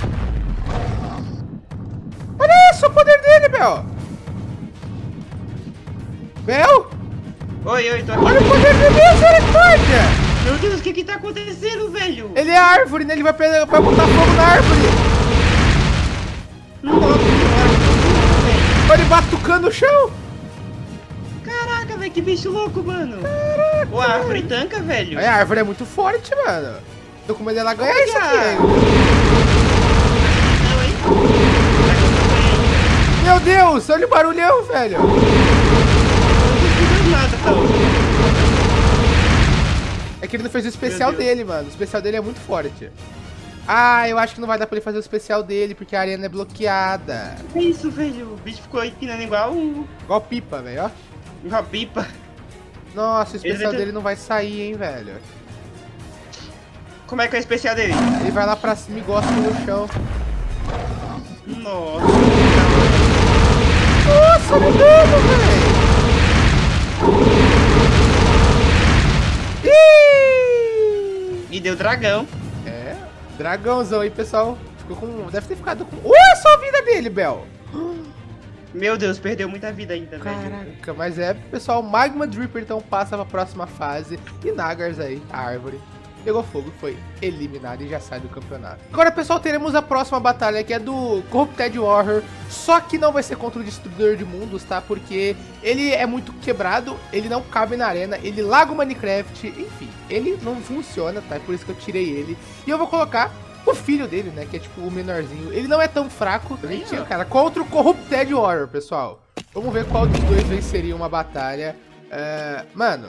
Olha isso, o poder dele, Bel! Bel? Oi, oi, tô aqui. Olha o poder dele, misericórdia! Meu Deus, o que que tá acontecendo, velho? Ele é árvore, né? Ele vai, pegar, vai botar fogo na árvore! Não coloca velho. Olha ele batucando o chão! Caraca, velho, que bicho louco, mano. Pô, a árvore tanca, velho. É, a árvore é muito forte, mano. Tô com medo dela ganhar Olha! isso aqui, hein? Não, hein? O dragão não ganha ainda. Meu Deus, olha o barulhão, velho. Não tô nada, tá? É que ele não fez o especial Meu Deus. dele, mano. O especial dele é muito forte. Ah, eu acho que não vai dar pra ele fazer o especial dele, porque a arena é bloqueada. Que isso, velho? O bicho ficou empinando igual um... Igual pipa, velho, ó. uma pipa. Nossa, o especial Ele- dele não vai sair, hein, velho. Como é que é o especial dele? Ele vai lá pra cima e gosta no chão. Nossa. Nossa, meu Deus, velho. Ih! E deu dragão. É, dragãozão aí, pessoal. Ficou com... Deve ter ficado com... Olha só a vida dele, Bel. Meu Deus, perdeu muita vida ainda, velho. Caraca, mas é, pessoal, Magma Dripper então passa pra próxima fase. E Nagars aí, a árvore, pegou fogo, foi eliminado e já sai do campeonato. Agora, pessoal, teremos a próxima batalha, que é do Corrupted Warrior. Só que não vai ser contra o Destruidor de Mundos, tá? Porque ele é muito quebrado, ele não cabe na arena, ele laga o Minecraft, enfim, ele não funciona, tá? É por isso que eu tirei ele. E eu vou colocar o filho dele, né, que é tipo o menorzinho. Ele não é tão fraco, bonitinho, cara, contra o Corrupted Warrior, pessoal. Vamos ver qual dos dois venceria uma batalha. É... Mano...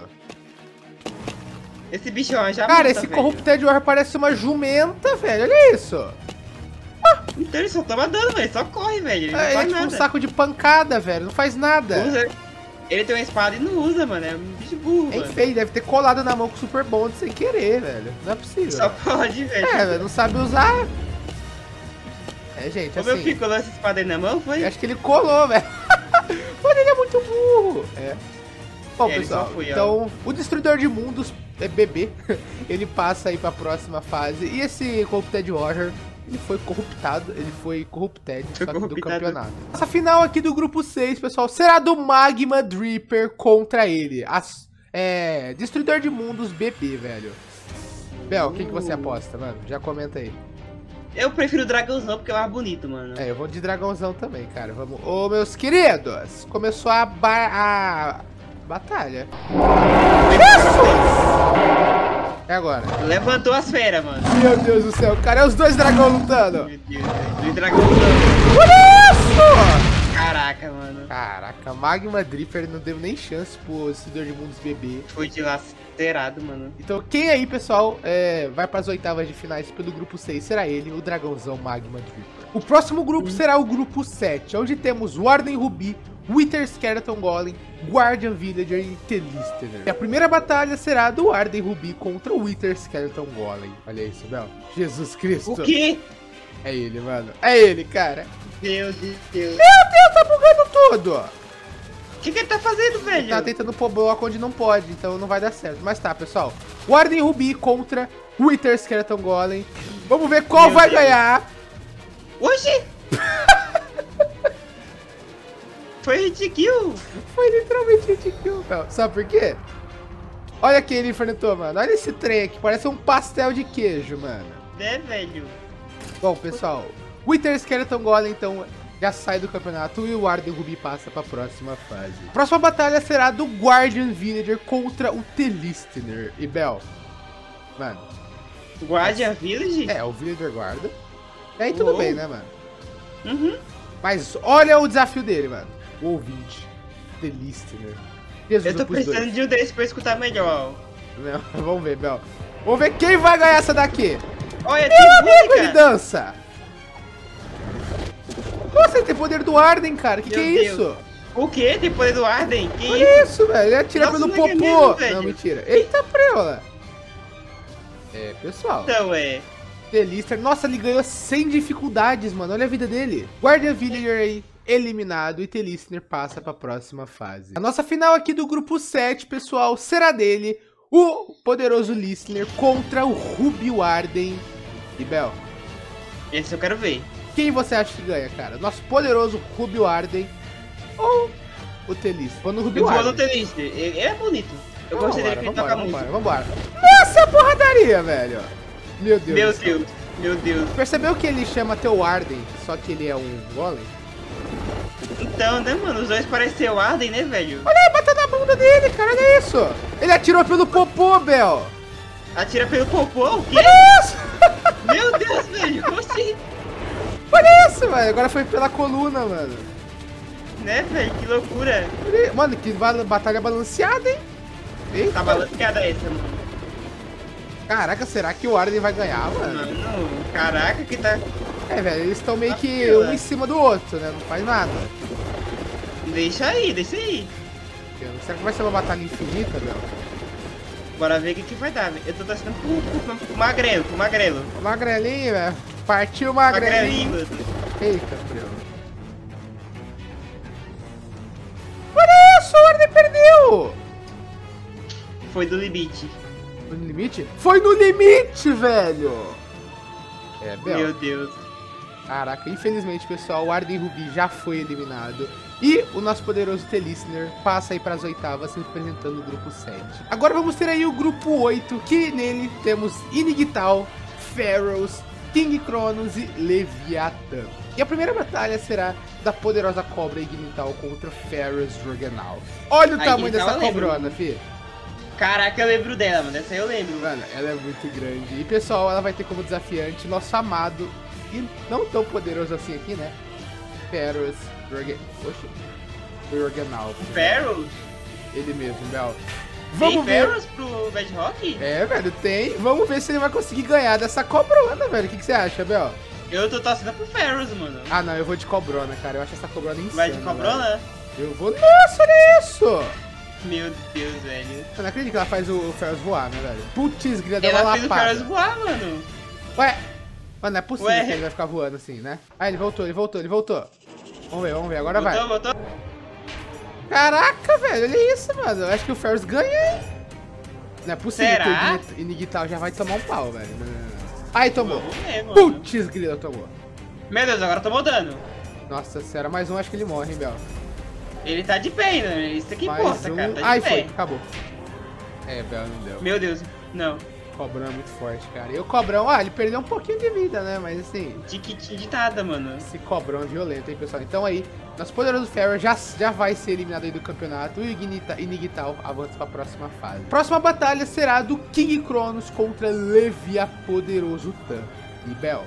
Esse bicho ó, já Cara, mata, esse velho. Corrupted Warrior parece uma jumenta, velho. Olha isso. Então ele só toma dano, velho. Só corre, velho. Ele não É, ele é faz tipo um nada. saco de pancada, velho. Não faz nada. Usa- Ele tem uma espada e não usa, mano. É um bicho burro, É mano. feio, deve ter colado na mão com o Super Bond sem querer, velho. Não é possível. Só pode, velho. É, velho, não sabe usar. É, gente, Como eu assim... fico colando essa espada aí na mão, foi? Eu acho que ele colou, velho. Mano, ele é muito burro. É. Bom, É, ele pessoal, só foi, ó. então o Destruidor de Mundos é bebê. Ele passa aí pra próxima fase. E esse Corrupted Warrior, ele foi corruptado, ele foi corrupted Foi só que do corruptado. campeonato. Essa final aqui do grupo seis, pessoal, será do Magma Dripper contra ele. As, é, Destruidor de Mundos bebê, velho. Bel, o que, que você Uh. aposta, mano? Já comenta aí. Eu prefiro o dragãozão porque é mais bonito, mano. É, eu vou de dragãozão também, cara. Vamos. Ô, meus queridos, começou a, ba a... batalha. É agora. Levantou as feras, mano. Meu Deus do céu, cara, é os dois dragões lutando. Meu Deus, velho. Do dragãozão. Olha isso! Caraca, mano. Caraca, Magma Dripper não deu nem chance pro Destruidor de Mundos bebê. Foi dilacerado, mano. Então, quem aí, pessoal, é, vai para as oitavas de finais pelo grupo seis será ele, o dragãozão Magma Dripper. O próximo grupo será o grupo sete, onde temos Warden Ruby, Wither Skeleton Golem, Guardian Villager e Telistener. E a primeira batalha será do Warden Ruby contra o Wither Skeleton Golem. Olha isso, Bel. Jesus Cristo. O quê? É ele, mano. É ele, cara. Meu Deus. Meu Deus, tá bugando tudo. O que, que ele tá fazendo, velho? Tá tentando pôr bloco onde não pode, então não vai dar certo. Mas tá, pessoal. Warden Ruby contra Wither Skeleton Golem. Vamos ver qual Meu vai Deus. ganhar. Oxi! Foi hit kill. Foi literalmente hit kill, Bel. Sabe por quê? Olha quem ele enfrentou, mano. Olha esse trem aqui, parece um pastel de queijo, mano. Né, velho? Bom, pessoal, Wither Skeleton Golem, então, já sai do campeonato e o Warden Ruby passa pra próxima fase. A próxima batalha será do Guardian Villager contra o Telistener. E, Bel, mano, Guardian Village? é, o Villager guarda. E aí tudo Uou. bem, né, mano? Uhum. Mas olha o desafio dele, mano. O ouvinte, Telistener. Jesus, Eu tô pros dois. precisando de um desse pra escutar melhor. Não, vamos ver, Bel. Vamos ver quem vai ganhar essa daqui. Olha, Meu tem amigo, ele música. dança. Nossa, ele tem poder do Arden, cara. Que que Meu é Deus. isso? O quê? Depois do Arden? Que isso? Olha isso, velho. Ele atira Nossa, pelo não é popô. mesmo, velho. Não, mentira. Eita, preola. É, pessoal. Então, é. Telister. Nossa, ele ganhou sem dificuldades, mano. Olha a vida dele. Guardian Villager aí, eliminado. E Telister passa pra próxima fase. A nossa final aqui do grupo sete, pessoal, será dele. O poderoso Listener contra o Ruby Warden. E, Bel, Esse eu quero ver. quem você acha que ganha, cara? Nosso poderoso Ruby Warden ou o Telister? Vou no Ruby Eu vou no Warden. Telister. Ele ele é bonito. Eu gostei dele que ele toca vambora, música. vambora. Nossa, é porradaria, velho. Meu Deus. Meu do céu. Deus. Meu Deus. Percebeu que ele chama teu Warden, só que ele é um golem? Então, né, mano? Os dois parecem ser o Arden, né, velho? Olha aí, bateu na bunda dele, cara, olha isso. Ele atirou pelo popô, Bel. Atira pelo popô? O quê? Olha isso. Meu Deus, velho. Oxi. Olha isso, velho. Agora foi pela coluna, mano. Né, velho? Que loucura. Olha- Mano, que ba- batalha balanceada, hein? Eita. Tá balanceada essa, mano. Caraca, será que o Arden vai ganhar, mano? Mano, caraca, que tá... É, velho, eles estão meio Tá que fila. um em cima do outro, né? Não faz nada. Deixa aí, deixa aí. Será que vai ser uma batalha infinita, meu? Bora ver o que, que vai dar. Eu tô torcendo pro, pro, pro magrelo, pro magrelo. O magrelinho, velho. Partiu o magrelinho. Magrelinho. Eita, frio. Olha isso, o Arden perdeu! Foi do limite. Foi no limite? Foi no limite, velho! É, Bel. Meu Deus. Caraca, infelizmente, pessoal, o Arden Ruby já foi eliminado. E o nosso poderoso T-Listener passa aí para as oitavas, representando o grupo sete. Agora vamos ter aí o grupo oito, que nele temos Inigtal, Pharaohs, King Cronos e Leviathan. E a primeira batalha será da poderosa cobra Ignital contra Pharaohs Juggernaut. Olha o A tamanho Ignital dessa eu lembro. cobrona, fi. Caraca, eu lembro dela, mano. Essa aí eu lembro. Mano, ela é muito grande. E, pessoal, ela vai ter como desafiante nosso amado e não tão poderoso assim aqui, né? Pharaohs Juggernaut. Pharaohs? Ele mesmo, Bel. Tem Vamos ver. Pharaohs pro Bedrock? É, velho, tem. Vamos ver se ele vai conseguir ganhar dessa cobrona, velho. O que, que você acha, Bel? Eu tô torcendo pro Pharaohs, mano. Ah, não, eu vou de cobrona, cara. Eu acho essa cobrona insana. Vai de cobrona? velho. Eu vou... Nossa, olha isso! Meu Deus, velho. Eu não acredito que ela faz o Pharaohs voar, né, velho? Putz, grila, deu uma Ela fez o lapada. Pharaohs voar, mano. Ué, mano, não é possível Ué. que ele vai ficar voando assim, né? Ah, ele voltou, ele voltou, ele voltou. Vamos ver, vamos ver, agora Voltou, vai. voltou. Caraca, velho, olha isso, mano. Eu acho que o Pharaohs ganha, hein? Não é possível Será? que o Inigtal já vai tomar um pau, velho. Não, não, não. Aí, tomou. Vamos ver, mano. Putz, grila, tomou. Meu Deus, agora tomou dano. Nossa senhora, mais um, acho que ele morre, hein, Bel. Ele tá de pé, né? Isso que Mais importa, um. cara. Tá de Ai, pé. foi, acabou. É, Bel, não deu. Meu Deus, não. Cobrão é muito forte, cara. E o Cobrão, ah, ele perdeu um pouquinho de vida, né? Mas assim, Tiquitinho de nada, mano. esse Cobrão é violento, hein, pessoal? Então aí, nosso poderoso Pharaoh já, já vai ser eliminado aí do campeonato e o Ignita, Inigtal avança para a próxima fase. Próxima batalha será do King Cronos contra Levia Poderoso Tan. E Bel,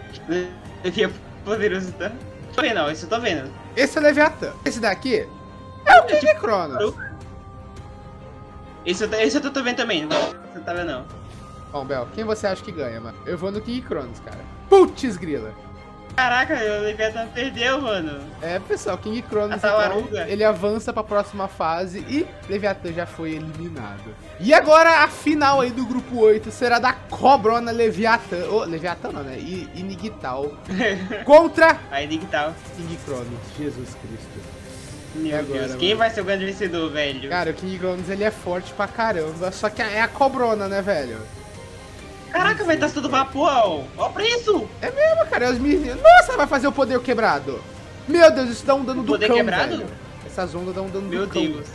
Eu tinha poderoso, tá? Tô vendo, não, isso eu tô vendo. esse é o Leviathan. Esse daqui é o King Cronos. Esse eu, tô- esse eu tô vendo também, não você tá vendo não. Bom, Bel, quem você acha que ganha, mano? Eu vou no King Cronos, cara. Putz, grila. Caraca, o Leviathan perdeu, mano. É, pessoal, King Cronos, A então, tartaruga. ele avança pra próxima fase e Leviathan já foi eliminado. E agora a final aí do grupo oito será da Cobrona Leviathan, ô, Leviathan não, né? E Inigtal contra Aí Digital. King Cronos, Jesus Cristo. Meu agora, Deus, mano? quem vai ser o grande vencedor, velho? Cara, o King Cronos, ele é forte pra caramba, só que é a Cobrona, né, velho? Caraca, vai estar tudo vapor, ó. Ó o preço. É mesmo, cara, é os meninos. Nossa, vai fazer o poder quebrado. Meu Deus, isso dá um dano O do poder cão, quebrado? velho. Essas ondas dão um dano Meu do cão. Deus.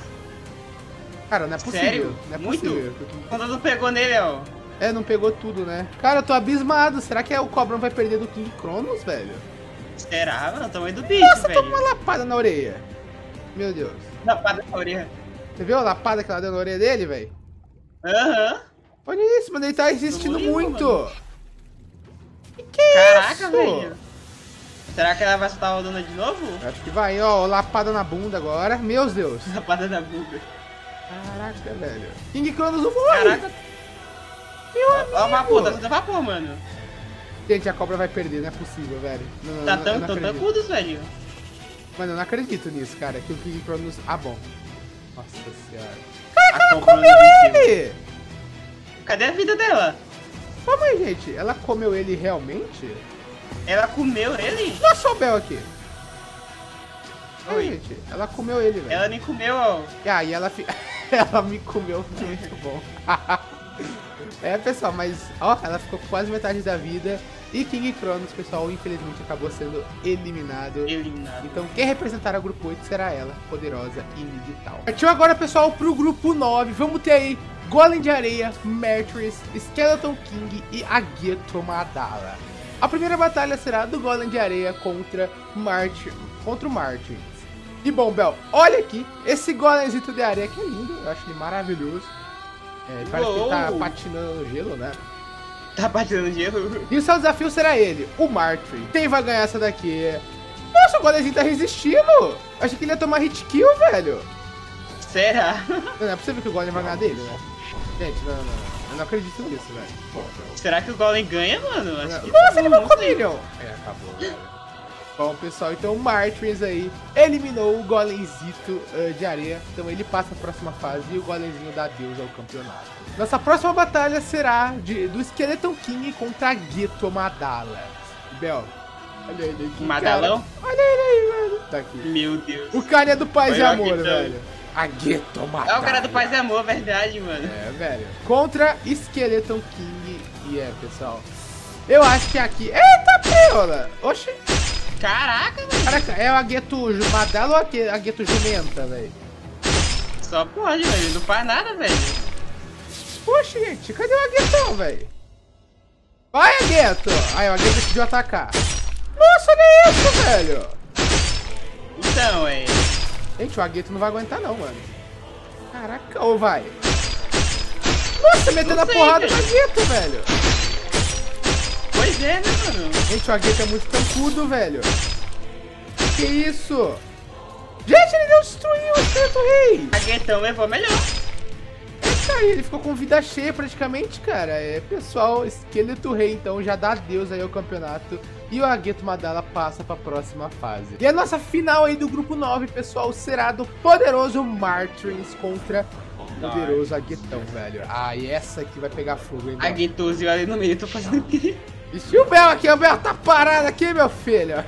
Cara, não é possível. Sério? Não é Muito? possível. Quando não pegou nele, ó. É, não pegou tudo, né? Cara, eu tô abismado. Será que o Cobrão vai perder do King Cronos, velho? Será, mano? O tamanho do bicho, Nossa, velho. toma uma lapada na orelha. Meu Deus. Lapada na orelha. Você viu a lapada que ela deu na orelha dele, velho? Aham. Olha isso, mano. Ele tá resistindo Doeu, muito. mano. Que que é Caraca, isso? velho. Será que ela vai soltar a Odona de novo? Acho que vai, ó. Lapada na bunda agora. Meu Deus. Lapada na bunda. Caraca, velho. King Cronos não morre. Caraca. Meu Ó o vapor, tá amigo. soltando vapor, mano. Gente, a cobra vai perder. Não é possível, velho. Não, não, Tá não, tão, eu não tão acredito. tancudos, velho. Mano, eu não acredito nisso, cara. Que o King Cronos... Ah, bom. Nossa senhora. A Ela cobra comeu venceu. ele! Cadê a vida dela? Calma aí, gente. Ela comeu ele realmente? Ela comeu ele? Nossa, o Bel aqui. Ai, Oi. gente. Ela comeu ele, velho. Ela nem comeu, ó. E aí ela fi... ela me comeu. Muito bom. É, pessoal, mas... Ó, ela ficou com quase metade da vida. E King Cronos, pessoal, infelizmente acabou sendo eliminado. Eliminado. Então quem representar o grupo oito será ela, poderosa e Inigtal. Partiu agora, pessoal, pro grupo nove. Vamos ter aí Golem de Areia, Mertris, Skeleton King e Agia Tomadala. A primeira batalha será do Golem de Areia contra, Martin, contra o Martins. E bom, Bel, olha aqui, esse Golemzito de areia que é lindo, eu acho ele maravilhoso. É, parece que ele tá Uou. patinando no gelo, né? Tá batendo gelo. E o seu desafio será ele, o Martry. Quem vai ganhar essa daqui? Nossa, o Golemzinho tá resistindo. Eu achei que ele ia tomar hit kill, velho. Será? Não, não é possível que o Golem vai ganhar dele, né? Gente, não, não, não. Eu não acredito nisso, velho. Será que o Golem ganha, mano? Acho que Nossa, ele não, invocou não sei. Minion. É, acabou, velho. Bom, pessoal, então o Martins aí eliminou o Golemzito uh, de areia. Então ele passa a próxima fase e o Golemzinho dá adeus ao campeonato. Nossa próxima batalha será de, do Skeleton King contra a Geto Madala. Bel, olha ele aqui, Madalão? cara. Olha ele aí, mano. Tá aqui. Meu Deus. O cara é do Paz Olha e Amor, aqui, então. velho. A Geto Madala. É o cara do Paz e Amor, verdade, mano. É, velho. Contra Skeleton King. E é, pessoal. Eu acho que aqui... Eita, preola! Oxi. Caraca, velho. Caraca, é a Geto Madala ou a Ge- a Geto Jumenta, velho? Só pode, velho. Não faz nada, velho. Poxa, gente, cadê o Aguetão, velho? Vai, Agueto! Aí, o Agueto decidiu atacar. Nossa, olha isso, velho! Então, é. Gente, o Agueto não vai aguentar não, mano. Caraca, ou vai? Nossa, metendo Não a sei, porrada no velho. Agueto, velho. Pois é, né, mano? Gente, o Agueto é muito tancudo, velho. Que isso? Gente, ele não destruiu o Esqueleto Rei! A Guetão levou melhor. Isso aí, ele ficou com vida cheia praticamente, cara. É, pessoal, Esqueleto Rei, então, já dá adeus aí ao campeonato. E o Agueto Madala passa pra próxima fase. E a nossa final aí do grupo nove, pessoal, será do poderoso Martins contra o poderoso Aguetão, velho. Ah, e essa aqui vai pegar fogo, hein, A Bel? Guetozinho ali no meio, tô fazendo o quê? E o Bel aqui, o Bel tá parado aqui, meu filho.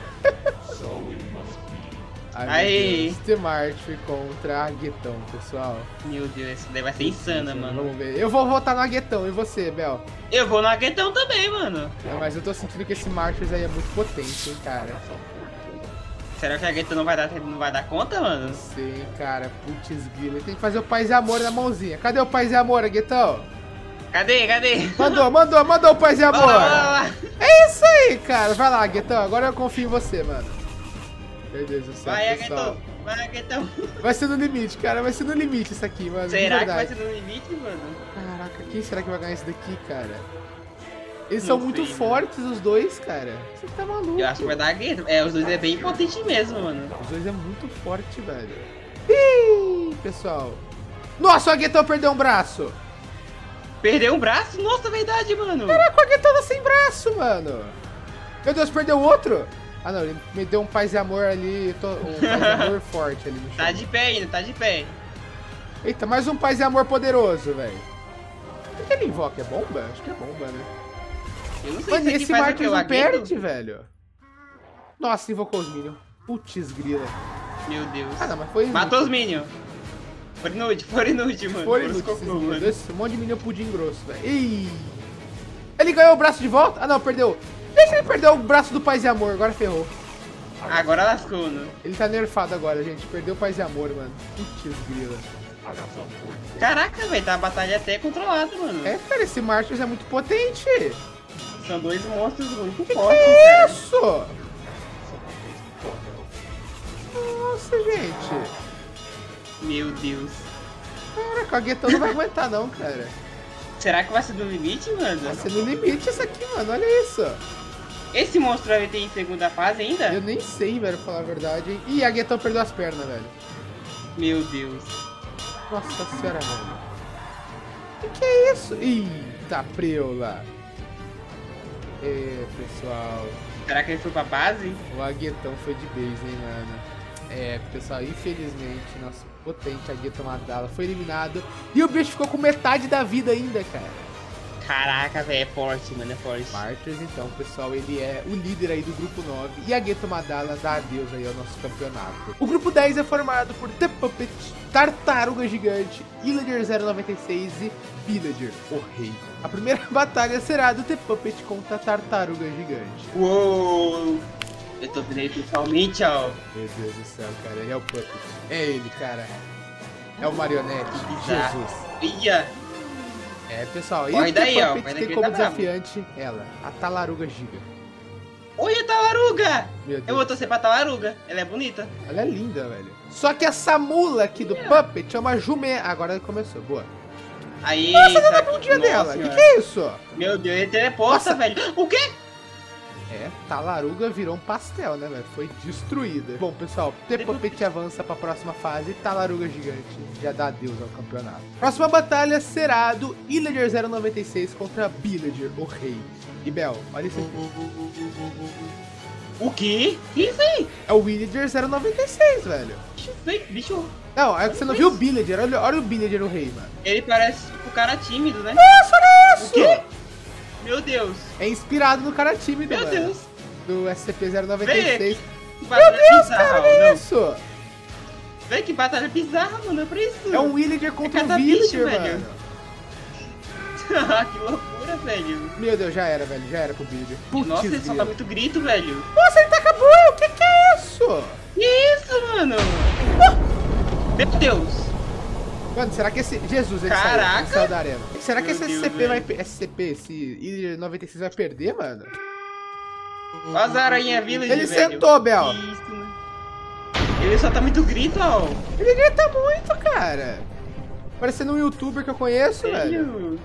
Ai, meu Aí. Deus, The Martin contra Aguetão, pessoal. Meu Deus, essa daí vai ser insana, mano. Vamos ver. Eu vou votar no Aguetão, e você, Bel? Eu vou no Aguetão também, mano. É, mas eu tô sentindo que esse Martins aí é muito potente, hein, cara. Será que a Guetão não vai dar, não vai dar conta, mano? Sim, cara, putz grila. Ele tem que fazer o paz e amor na mãozinha. Cadê o paz e amor, Aguetão? Cadê, cadê? Mandou, mandou, mandou o paz e amor. Bora, bora, bora. É isso aí, cara. Vai lá, Aguetão. Agora eu confio em você, mano. Meu Deus do céu, Vai, pessoal. Aguetão. Vai, Aguetão. Vai ser no limite, cara. Vai ser no limite isso aqui, mano. de Será que vai verdade. ser no limite, mano? Caraca, quem será que vai ganhar isso daqui, cara? Eles Não são muito sei, fortes, os dois, cara. Você tá maluco. Eu acho que vai dar a Guetão. É, os dois é bem potente mesmo, mano. Os dois é muito forte, velho. Ih, pessoal. Nossa, o Aguetão perdeu um braço. Perdeu um braço? Nossa, verdade, mano. Caraca, o Aguetão tá sem braço, mano. Meu Deus, perdeu outro? Ah, não, ele me deu um paz e amor ali, tô- um paz e amor forte ali no chão. Tá de pé ainda, tá de pé. Eita, mais um paz e amor poderoso, velho. O que ele invoca? É bomba? Acho que é bomba, né? Eu não sei Mano, se e aqui esse faz o que, Martins o não Agueto? perde, velho. Nossa, invocou os Minions. Putz, grila. Meu Deus. Ah, não, mas foi Matou os Minions. For inútil, for inútil, mano. Foi For inútil cocô, esses Minions. mano. Esse monte de Minion pudim grosso, velho. Ih! Ele ganhou o braço de volta? Ah, não, perdeu. Deixa ele perder o braço do paz e amor, agora ferrou. Agora lascou, né? Ele tá nerfado agora, gente. Perdeu o paz e amor, mano. Putz, grila. Caraca, velho, tá a batalha até controlada, mano. É, cara, esse Martins é muito potente. São dois monstros muito Que fortes, que é cara. isso? Nossa, gente. Meu Deus. Caraca, o Aguetão não vai aguentar não, cara. Será que vai ser do limite, mano? Vai ser no limite isso aqui, mano. Olha isso. Esse monstro vai ter em segunda fase ainda? Eu nem sei, velho, pra falar a verdade. Hein? Ih, a Aguetão perdeu as pernas, velho. Meu Deus. Nossa senhora, velho. O que, que é isso? Eita, preula. É, pessoal. Será que ele foi pra base? O Aguetão foi de base, hein, mano. É, pessoal, infelizmente, nosso potente Aguetão Madala foi eliminado. E o bicho ficou com metade da vida ainda, cara. Caraca, velho, é forte, mano, é forte. Martins, então, pessoal, ele é o líder aí do grupo nove. E Aguetão Madala dá adeus aí ao nosso campeonato. O grupo dez é formado por The Puppet, Tartaruga Gigante, Illager zero noventa e seis e Villager, o Rei. A primeira batalha será do The Puppet contra a Tartaruga Gigante. Uou! Eu tô vendo ele totalmente, ó. Meu Deus do céu, cara, ele é o Puppet. É ele, cara. É o marionete, Bizarro. Jesus. Ia! É, pessoal, e Corre o The daí, ó, Puppet vai tem daqui, como tá bravo. desafiante ela, a Talaruga Giga. Oi, a Talaruga! Meu Eu Deus. vou torcer pra Talaruga, ela é bonita. Ela é linda, velho. Só que essa mula aqui do Puppet é uma jumé. Agora começou, boa. Aí. Nossa, deu na será que- bundinha Nossa dela. O que, senhora. que é isso? Meu Deus, ele teleporta, Nossa. velho. O quê? É, Talaruga virou um pastel, né, velho? Foi destruída. Bom, pessoal, T-Puppet avança pra próxima fase. Talaruga gigante já dá adeus ao campeonato. Próxima batalha será do Illager zero noventa e seis contra Villager, o rei. E Bel, olha isso aqui. O quê? Que isso aí? É o Villager zero noventa e seis, velho. Bicho, bicho. Não, é que você não viu o Villager. Olha, olha o Villager, o rei, mano. Ele parece tipo um cara tímido, né? Nossa, olha isso! O quê? Meu Deus. É inspirado no cara tímido, Meu mano. Deus. Do S C P zero noventa e seis. Que Meu batalha Deus, bizarra, cara, olha não. isso! Véi, que batalha bizarra, mano. É pra isso. É um Villager contra É um cada Villager, bicho, mano. Que loucura, velho. Meu Deus, já era, velho. Já era pro Villager. Putz, Nossa, ele só grilo. tá muito grito, velho. Nossa, ele taca bull! O que que é isso? Que isso, mano? Meu Deus. Mano, será que esse... Jesus, ele saiu, Caraca. ele saiu da arena. Será que Meu esse Deus, S C P velho. vai... pe- S C P, esse Illager noventa e seis vai perder, mano? Olha as aranhas Village, Ele velho. sentou, Bel. Que isso, mano. Ele só tá muito grito, ó. Ele grita muito, cara. Parecendo um youtuber que eu conheço, velho.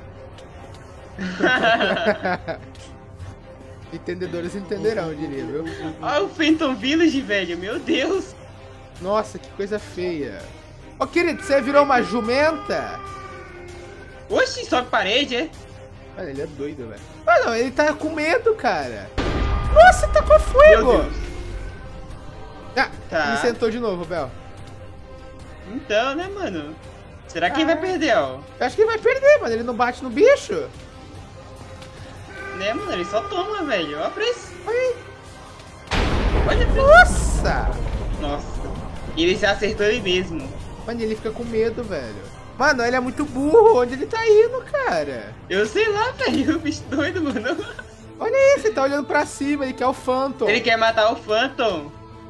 Sério? Entendedores entenderão, eu diria, viu? Olha o Phantom Village, velho. Meu Deus. Nossa, que coisa feia. Ô, querido, você virou uma jumenta? Oxi, sobe parede, é? Mano, ele é doido, velho. Mano, ele tá com medo, cara. Nossa, tacou fogo. Meu Deus. Ah, Tá. ele sentou de novo, Bel. Então, né, mano? Será que ele vai perder, ó? Eu acho que ele vai perder, mano. Ele não bate no bicho. Né, mano? Ele só toma, velho. Olha pra isso. Olha aí. Olha pra Nossa. Nossa. Ele se acertou ele mesmo. Mano, ele fica com medo, velho. Mano, ele é muito burro. Onde ele tá indo, cara? Eu sei lá, velho. O bicho doido, mano. Olha isso, ele tá olhando pra cima. Ele quer o Phantom. Ele quer matar o Phantom.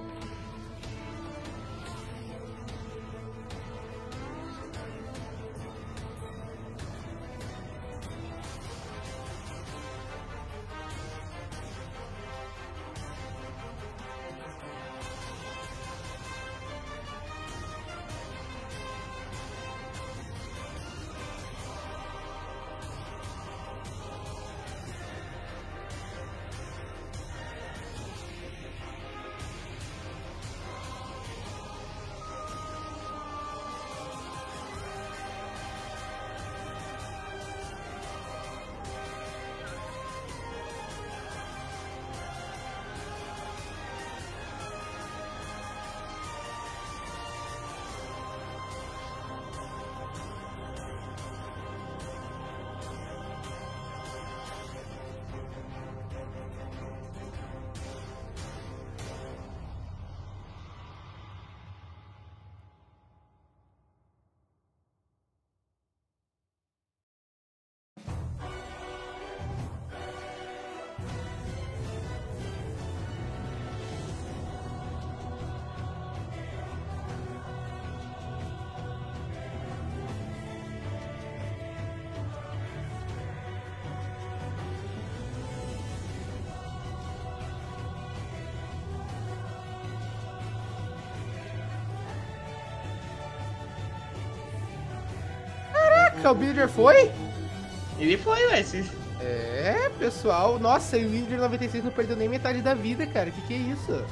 Caraca, o Villager foi? Ele foi, ué. Esse... É, pessoal. Nossa, e o Villager noventa e seis não perdeu nem metade da vida, cara. Que que é isso?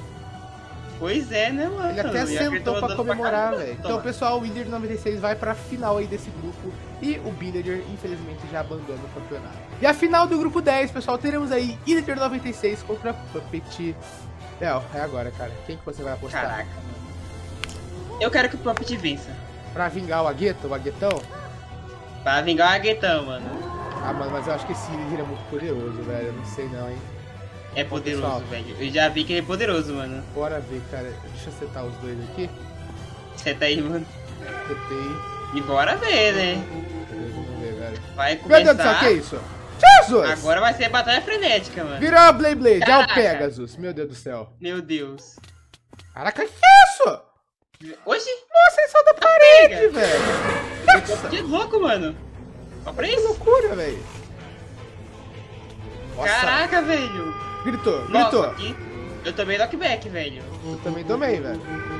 Pois é, né, mano? Ele até E aquele sentou tava pra dando comemorar, caramba. velho. Então, Toma. pessoal, o Villager noventa e seis vai pra final aí desse grupo. E o Villager, infelizmente, já abandona o campeonato. E a final do grupo dez, pessoal, teremos aí Villager noventa e seis contra Puppet. Léo, é agora, cara. Quem que você vai apostar? Caraca, mano. Eu quero que o Puppet vença. Pra vingar o Agueto, o Aguetão? Pra vingar o Aguetão, mano. Ah, mano, mas eu acho que esse Villager é muito poderoso, velho. Eu não sei não, hein. É poderoso, pessoal. velho. Eu já vi que ele é poderoso, mano. Bora ver, cara. Deixa eu setar os dois aqui. Você tá aí, mano. Setei. E bora ver, né? Vamos ver, velho. Vai Meu Deus do céu, começar. que é isso? Jesus! Agora vai ser batalha frenética, mano. Virou a Blade Blade, é o Caraca. Pegasus. Meu Deus do céu. Meu Deus. Caraca, que é isso? Oxi, Nossa, ele saiu da parede, velho. Nossa, que louco, mano. Olha pra que isso. loucura, velho. Nossa, Caraca, velho. gritou, Nossa, gritou. aqui. Eu tomei knockback, velho. Eu também tomei, velho.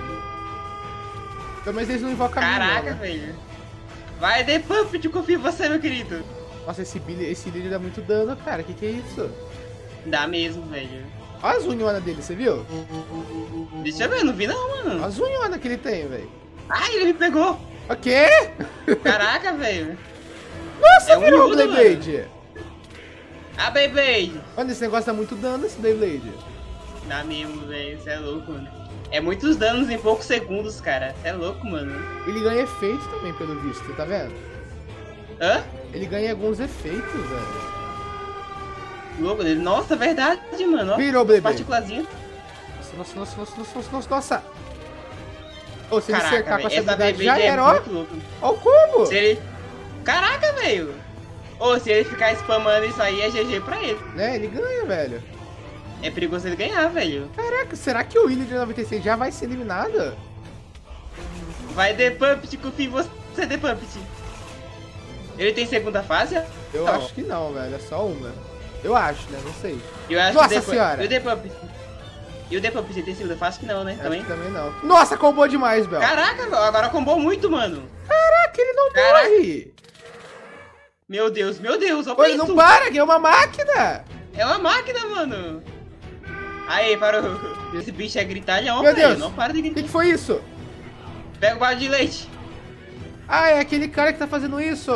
Pelo menos eles não invocam a mim, Caraca, não, né? velho. Vai, The Puppet, eu confio em você, meu querido. Nossa, esse Billy, esse líder dá muito dano, cara. Que que é isso? Dá mesmo, velho. Olha as unhonas dele, você viu? Deixa eu ver, não vi não, Olha mano. as unhonas que ele tem, velho. Ai, ele me pegou. O quê? Caraca, velho. Nossa, É um virou o Yoda, Beyblade. A Beyblade. Olha, esse negócio dá muito dano, esse Beyblade. Dá mesmo, velho. Você é louco, mano. É muitos danos em poucos segundos, cara. Você é louco, mano. Ele ganha efeito também, pelo visto, você tá vendo? Hã? Ele ganha alguns efeitos, velho. Louco dele. Nossa, verdade, mano. Ó, Virou o Beyblade. partículazinha. Nossa, nossa, nossa, nossa, nossa, nossa, nossa. Ô, se ele Caraca, cercar com velho. essa Essa habilidade, já Beyblade é era, ó. muito louca. Ó o combo. Se ele... Caraca, velho. Ou se ele ficar spamando isso aí, é G G pra ele. Né, ele ganha, velho. É perigoso ele ganhar, velho. Caraca, será que o William de noventa e seis já vai ser eliminado? Vai The Puppet, Kufi, você The Puppet. Ele tem segunda fase? Eu Não. acho que não, velho. É só uma. Eu acho, né? Não sei. Eu acho Nossa que o The Pu- senhora. E o The Puppet? E o The Puppet, ele tem segunda fase? Acho que não, né? Acho Também. que também não. Nossa, combou demais, Bel. Caraca, velho, agora combou muito, mano. Caraca, ele não Caraca. morre. Meu Deus, meu Deus, olha Pô, pra ele isso. não para, que é uma máquina. É uma máquina, mano. Aí, parou. Esse bicho é gritalhão, Meu velho. Deus. Não para de O que, gritar. que foi isso? Pega o balde de leite. Ah, é aquele cara que tá fazendo isso.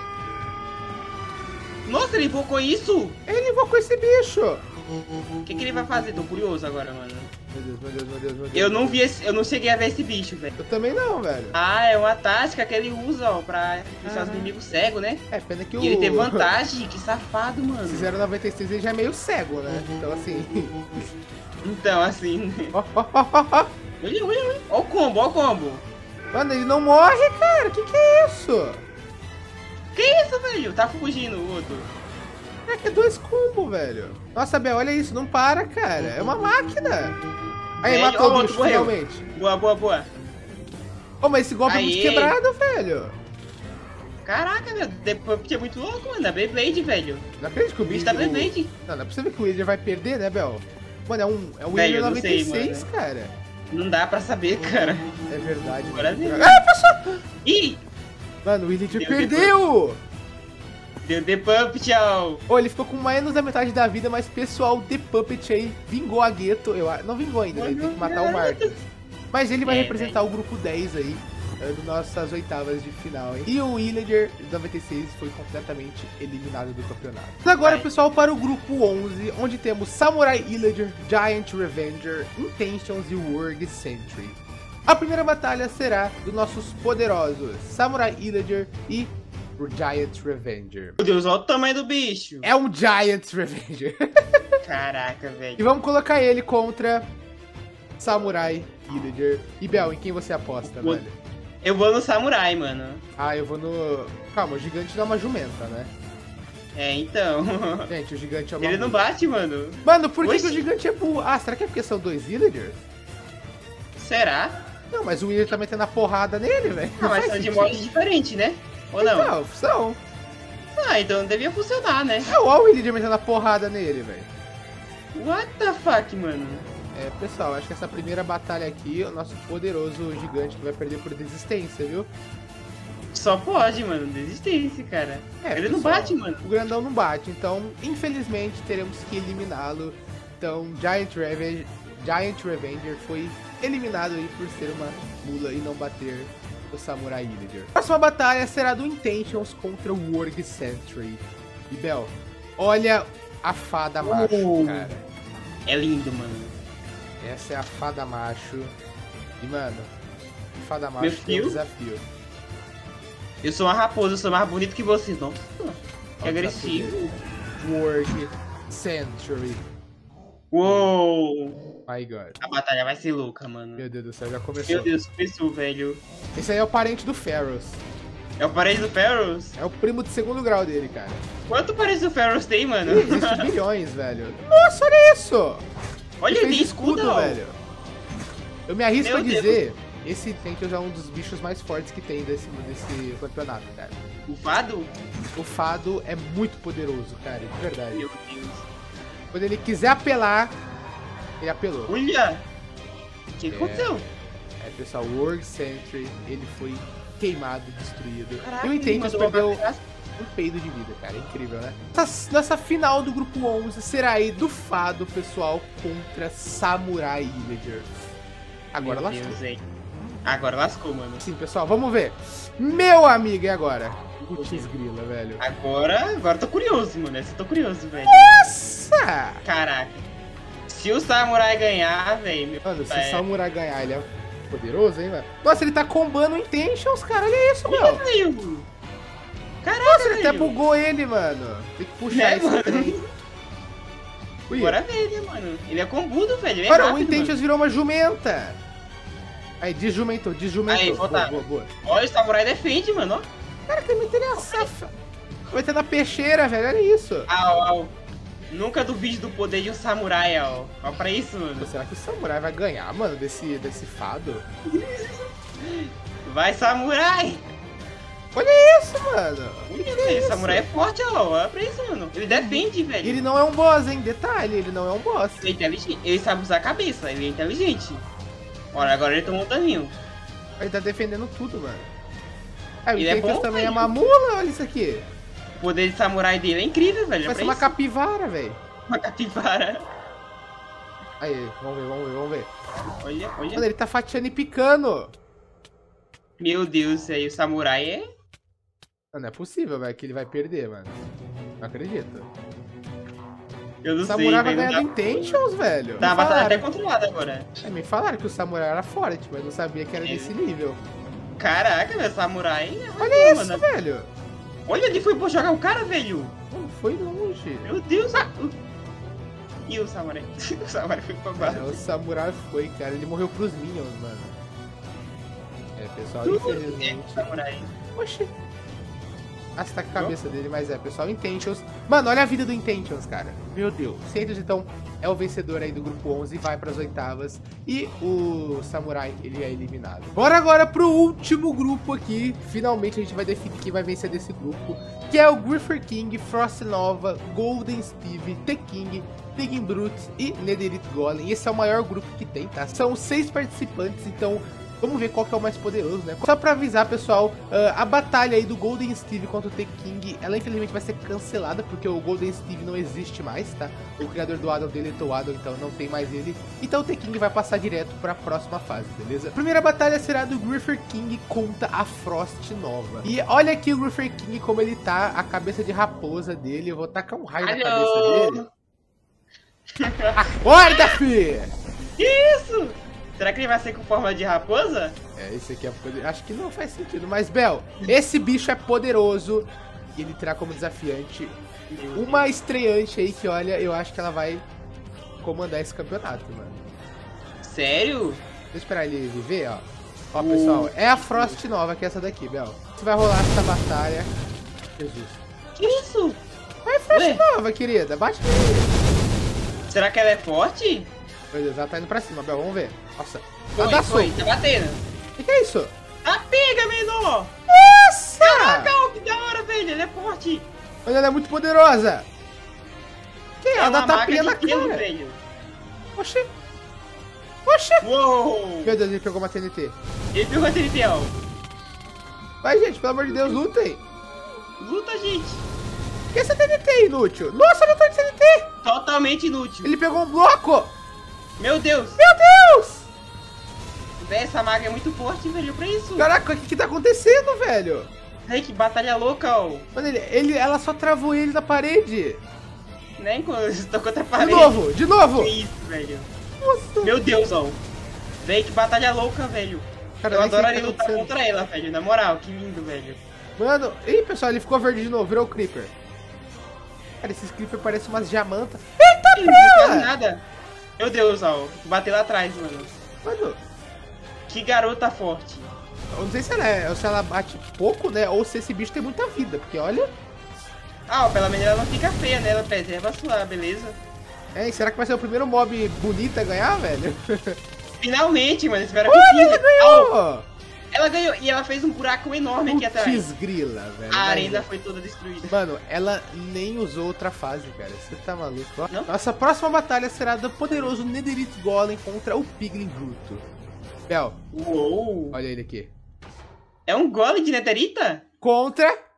Nossa, ele invocou isso? Ele invocou esse bicho. O que, que ele vai fazer? Tô curioso agora, mano. Meu Deus, meu Deus, meu Deus, meu Deus. Eu não vi esse, eu não cheguei a ver esse bicho, velho. Eu também não, velho. Ah, é uma tática que ele usa, ó, pra deixar os Ah. inimigos cegos, né? É, pena que o... E ele tem vantagem, que safado, mano. Esse zero noventa e seis ele já é meio cego, né? Então, assim... Então, assim... Ó, ó, ó, ó, ó. Olha, olha, olha. Ó o combo, ó o combo. Mano, ele não morre, cara. Que que é isso? Que isso, velho? Tá fugindo o outro. É que é dois combos, velho. Nossa, Bel, olha isso. Não para, cara. É uma máquina. Aí, Velho, matou ó, o outro bicho, morreu. finalmente. Boa, boa, boa. Ô, mas esse golpe é muito Aê. quebrado, velho. Caraca, meu. The Puppet é muito louco, mano. É Beyblade, velho. Não acredito que o O bicho bicho... tá Beyblade. Não, não é possível que o Willer vai perder, né, Bel? Mano, é um, é um Velho, Willer eu não noventa e sei, seis, cara. Não dá pra saber, cara. É verdade. Agora mano. vem. Ah, pessoal! Ih! Mano, o Willer Deu perdeu! Deu The Puppet, ó. Ô, ele ficou com menos da metade da vida, mas pessoal, The Puppet aí vingou a Gueto. Eu, a- não vingou ainda, né? Ele tem que matar o Marcos. Mas ele vai É, representar o grupo dez aí, é, do nossas oitavas de final, hein? E o Illager de noventa e seis foi completamente eliminado do campeonato. Mas agora, Vai. pessoal, para o grupo onze, onde temos Samurai Illager, Giant Revenger, Intentions e Worg Sentry. A primeira batalha será dos nossos poderosos Samurai Illager e o Giant Revenger. Meu Deus, olha o tamanho do bicho. É um Giant Revenger. Caraca, E velho. vamos colocar ele contra Samurai Illager. E Bel, em quem você aposta, O- velho? Eu vou no Samurai, mano. Ah, eu vou no... Calma, o gigante dá uma jumenta, né? É, então. Gente, o gigante é uma... Ele não bate, mano. Mano, por que, Oxi. que o gigante é burro? Ah, será que é porque são dois Illagers? Será? Não, mas o Illager tá metendo a porrada nele, velho. Ah, mas são de modos diferentes, né? Ou não? Não, são. Ah, então devia funcionar, né? É o o Illager metendo a porrada nele, velho. What the fuck, mano? É, pessoal, acho que essa primeira batalha aqui, o nosso poderoso gigante que vai perder por desistência, viu? Só pode, mano. Desistência, cara. É, Ele não pessoal, bate, mano. O grandão não bate, então, infelizmente, teremos que eliminá-lo. Então, Giant Revenger, Giant Revenger foi eliminado aí por ser uma mula e não bater o Samurai Illager. A próxima batalha será do Intentions contra o Worg Sentry. E, Bel, olha a fada macho, Oh. cara. É lindo, mano. Essa é a fada macho. E, mano, fada Meu macho tem um filho? desafio. Eu sou uma raposa, eu sou mais bonito que vocês. Nossa, que Olha o agressivo. Worg Sentry. Uou! My God. A batalha vai ser louca, mano. Meu Deus do céu, já começou. Meu Deus, começou, velho. Esse aí é o parente do Pharaohs. É o parede do Ferros? É o primo de segundo grau dele, cara. Quanto parede do Ferros tem, mano? Existe bilhões, velho. Nossa, olha isso! Olha, Ele ele fez tem escudo, velho. velho. Eu me arrisco Meu a dizer, esse Tenkyos é um dos bichos mais fortes que tem desse, desse campeonato, cara. O fado? O Fado é muito poderoso, cara, de verdade. Meu Deus. Quando ele quiser apelar, ele apelou. Olha! O que É. aconteceu? É, pessoal, o Worg Sentry, ele foi queimado, destruído. Caraca, e o ele Intentions mandou uma perdeu... bagaça. um peido de vida, cara. É incrível, né? Essa, nossa final do grupo onze será aí do Fado, pessoal, contra Samurai Illager. Agora Meu lascou. Deus, hein? Agora lascou, mano. Sim, pessoal, vamos ver. Meu amigo, e agora? Putz grila, velho. Agora, agora eu tô curioso, mano. Essa eu tô curioso, velho. Nossa! Caraca. Se o Samurai ganhar, velho... meu Mano, se pai, o Samurai ganhar, ele é poderoso, hein, mano? Nossa, ele tá combando Intentions, cara. Olha isso, meu. velho. Caraca, Nossa, ele velho. até bugou ele, mano. Tem que puxar É, esse mano. trem. Ui, Bora ver, né, mano? Ele é combudo, velho. É Olha, o rápido, Intentions mano. virou uma jumenta. Aí, desjumentou, desjumentou. Aí, boa, voltar. boa, boa. Olha, o Samurai defende, mano. Ó. Cara, que meteu a safa. Vai ter na peixeira, velho. Olha isso. Au, au. Nunca duvide do poder de um samurai, ó. Olha pra isso, mano. Será que o Samurai vai ganhar, mano, desse, desse fado? Vai, samurai! Olha isso, mano. Olha, Que velho, isso? o samurai é forte, ó. Olha pra isso, mano. Ele defende, velho. Ele não é um boss, hein? Detalhe, ele não é um boss. Ele é inteligente. Ele sabe usar a cabeça. Ele é inteligente. Olha, agora ele tomou um daninho. Ele tá defendendo tudo, mano. Aí, o Ele é Intentions bom, também é velho. uma mula, olha isso aqui. O poder de samurai dele é incrível, velho. Olha Parece pra uma isso. capivara, velho. Uma capivara. Aí, vamos ver, vamos ver, vamos ver. Olha, Mano, olha. ele tá fatiando e picando. Meu Deus, aí o samurai é... Não, não é possível, velho, que ele vai perder, mano. Não acredito. Eu não O sei, Samurai vai velho. ganhar do Tá, Intentions, velho. tá a Me batalha até falaram, controlada agora. é, me falaram que o Samurai era forte, mas não sabia que era É. desse nível. Caraca, meu samurai... Olha isso, mano. velho. Olha, ele foi pra jogar o cara, velho. Mano, foi longe. Meu Deus. Ah. E o samurai? O samurai foi pra baixo. É, o Samurai foi, cara. Ele morreu pros Minions, mano. É, pessoal, Tudo infelizmente... é samurai. Oxi. Ah, você tá com a cabeça dele, mas é, pessoal, Intentions. Mano, olha a vida do Intentions, cara. Meu Deus. Cientos, então, é o vencedor aí do grupo onze e vai pras oitavas. E o Samurai, ele é eliminado. Bora agora pro último grupo aqui. Finalmente a gente vai definir quem vai vencer desse grupo. Que é o Griffer King, Frost Nova, Golden Steve, The-King, Piggin Brute e Netherite Golem. Esse é o maior grupo que tem, tá? São seis participantes, então... Vamos ver qual que é o mais poderoso, né? Só pra avisar, pessoal, uh, a batalha aí do Golden Steve contra o The-King, ela infelizmente vai ser cancelada, porque o Golden Steve não existe mais, tá? O criador do Adam deletou o Adam, então não tem mais ele. Então o The-King vai passar direto pra próxima fase, beleza? A primeira batalha será do Griffer King contra a Frost Nova. E olha aqui o Griffer King como ele tá, a cabeça de raposa dele. Eu vou tacar um raio na cabeça dele. Acorda, fi! Que isso? Será que ele vai ser com forma de raposa? É, esse aqui é poder... Acho que não faz sentido. Mas, Bel, esse bicho é poderoso. E ele terá como desafiante uma estreante aí que, olha, eu acho que ela vai comandar esse campeonato, mano. Sério? Deixa eu esperar ele viver, ó. Ó, pessoal, é a Frost Nova, que é essa daqui, Bel. Você vai rolar essa batalha. Jesus. Que isso? Vai, Frost Ué? Nova, querida. Bate nele. Será que ela é forte? Meu Deus, ela tá indo pra cima, Bel. Vamos ver. Nossa. Foi, Ela dá foi, soco. tá batendo. O que, que é isso? Ah, pega, menor! Nossa! Caraca, que da hora, velho. Ele é forte. Olha, ela é muito poderosa. Que? Ela dá uma maca tapinha de na pelo, cara. velho. Oxi. Oxi. Uou! Meu Deus, ele pegou uma T N T. Ele pegou a T N T, ó. Vai, gente, pelo amor de Deus, lutem. Luta, gente. Que essa T N T inútil? Nossa, eu não tô de T N T. Totalmente inútil. Ele pegou um bloco. Meu Deus. Meu Deus. Véi, essa maga é muito forte, velho, pra isso. Caraca, o que que tá acontecendo, velho? Véi, que batalha louca, ó. Mano, ele, ele, ela só travou ele na parede. Né, quando eles estão contra a De parede. novo, de novo. Que isso, velho. Nossa. Meu Deus, ó. Véi, que batalha louca, velho. Cara, eu nem sei o que adoraria tá lutar acontecendo. contra ela, velho. Na moral, que lindo, velho. Mano, ih, pessoal, ele ficou verde de novo, virou o Creeper. Cara, esses Creeper parecem umas diamantas. Eita, Ele não faz prela! nada. Meu Deus, ó. Bateu lá atrás, mano. Mano, Que garota forte. eu não sei se ela, é, se ela bate pouco, né? Ou se esse bicho tem muita vida, porque olha... Ah, ó, pelo menos ela não fica feia, né? Ela preserva a sua beleza. É, e será que vai ser o primeiro mob bonito a ganhar, velho? Finalmente, mano. Espero que Olha, sim. ela Ó, ganhou! ela ganhou. E ela fez um buraco enorme aqui atrás. Putz grila, velho. A Vai arena ver. foi toda destruída. Mano, ela nem usou outra fase, cara. Você tá maluco? Ó. Não? Nossa próxima batalha será do poderoso Netherite Golem contra o Piglin Bruto. Bel, Uou. olha ele aqui. É um golem de netherita? Contra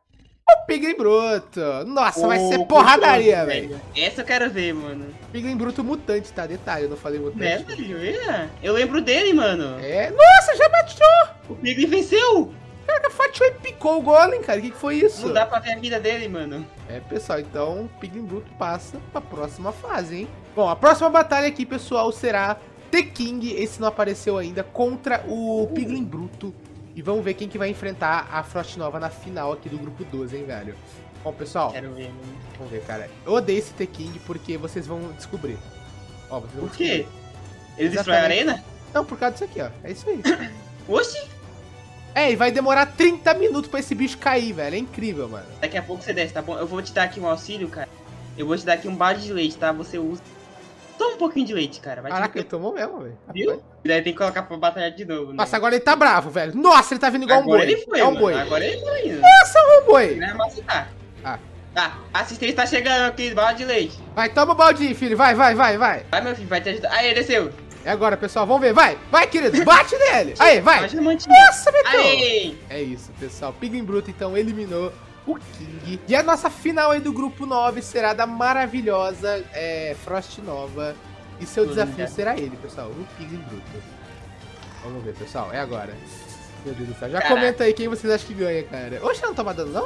O Piglin Bruto. Nossa, vai ser Ô, porradaria, gostoso, velho. Essa eu quero ver, mano. Piglin Bruto mutante, tá? Detalhe, eu não falei mutante. Né, velho? É. Eu lembro dele, mano. É, nossa, já bateu. O Piglin venceu. Caraca, fatiou e picou o Golem, cara. O que, que foi isso? Não dá pra ver a vida dele, mano. É, pessoal, então o Piglin Bruto passa pra próxima fase, hein? Bom, a próxima batalha aqui, pessoal, será The King, esse não apareceu ainda, contra o Piglin Bruto. E vamos ver quem que vai enfrentar a Frost Nova na final aqui do grupo doze, hein, velho? Bom, pessoal, Quero ver, mano. vamos ver, cara. Eu odeio esse The King porque vocês vão descobrir. Ó, vocês vão Por quê? descobrir. Ele destrói a Exatamente. arena? Não, por causa disso aqui, ó. É isso aí. Oxi! É, e vai demorar trinta minutos pra esse bicho cair, velho. É incrível, mano. Daqui a pouco você desce, tá bom? Eu vou te dar aqui um auxílio, cara. Eu vou te dar aqui um balde de leite, tá? Você usa. Toma um pouquinho de leite, cara. Vai Caraca, te... ele tomou mesmo, velho. Viu? Daí tem que colocar pra batalhar de novo, né? Nossa, agora ele tá bravo, velho. Nossa, ele tá vindo igual Agora um boi. ele foi, é um mano. boi. Agora ele foi indo. Nossa, é um boi. Ele vai macetar. Ah. Tá, a assistente tá chegando aqui, balde de leite. Vai, toma o baldinho, filho. Vai, vai, vai, vai. Vai, meu filho, vai te ajudar. Aí, desceu. É agora, pessoal. Vamos ver. Vai, vai, querido. Bate nele. Aí, vai. Bate no mantinho. Nossa, meteu. Aí. É isso, pessoal. Piglin Bruto, então, eliminou o King. E a nossa final aí do grupo nove será da maravilhosa é, Frost Nova. E seu Linda. desafio será ele, pessoal. O Piglin Bruto. Vamos ver, pessoal. É agora. Meu Deus do céu. Já Caraca. comenta aí quem vocês acham que ganha, cara. Oxe, ela não toma dano, não?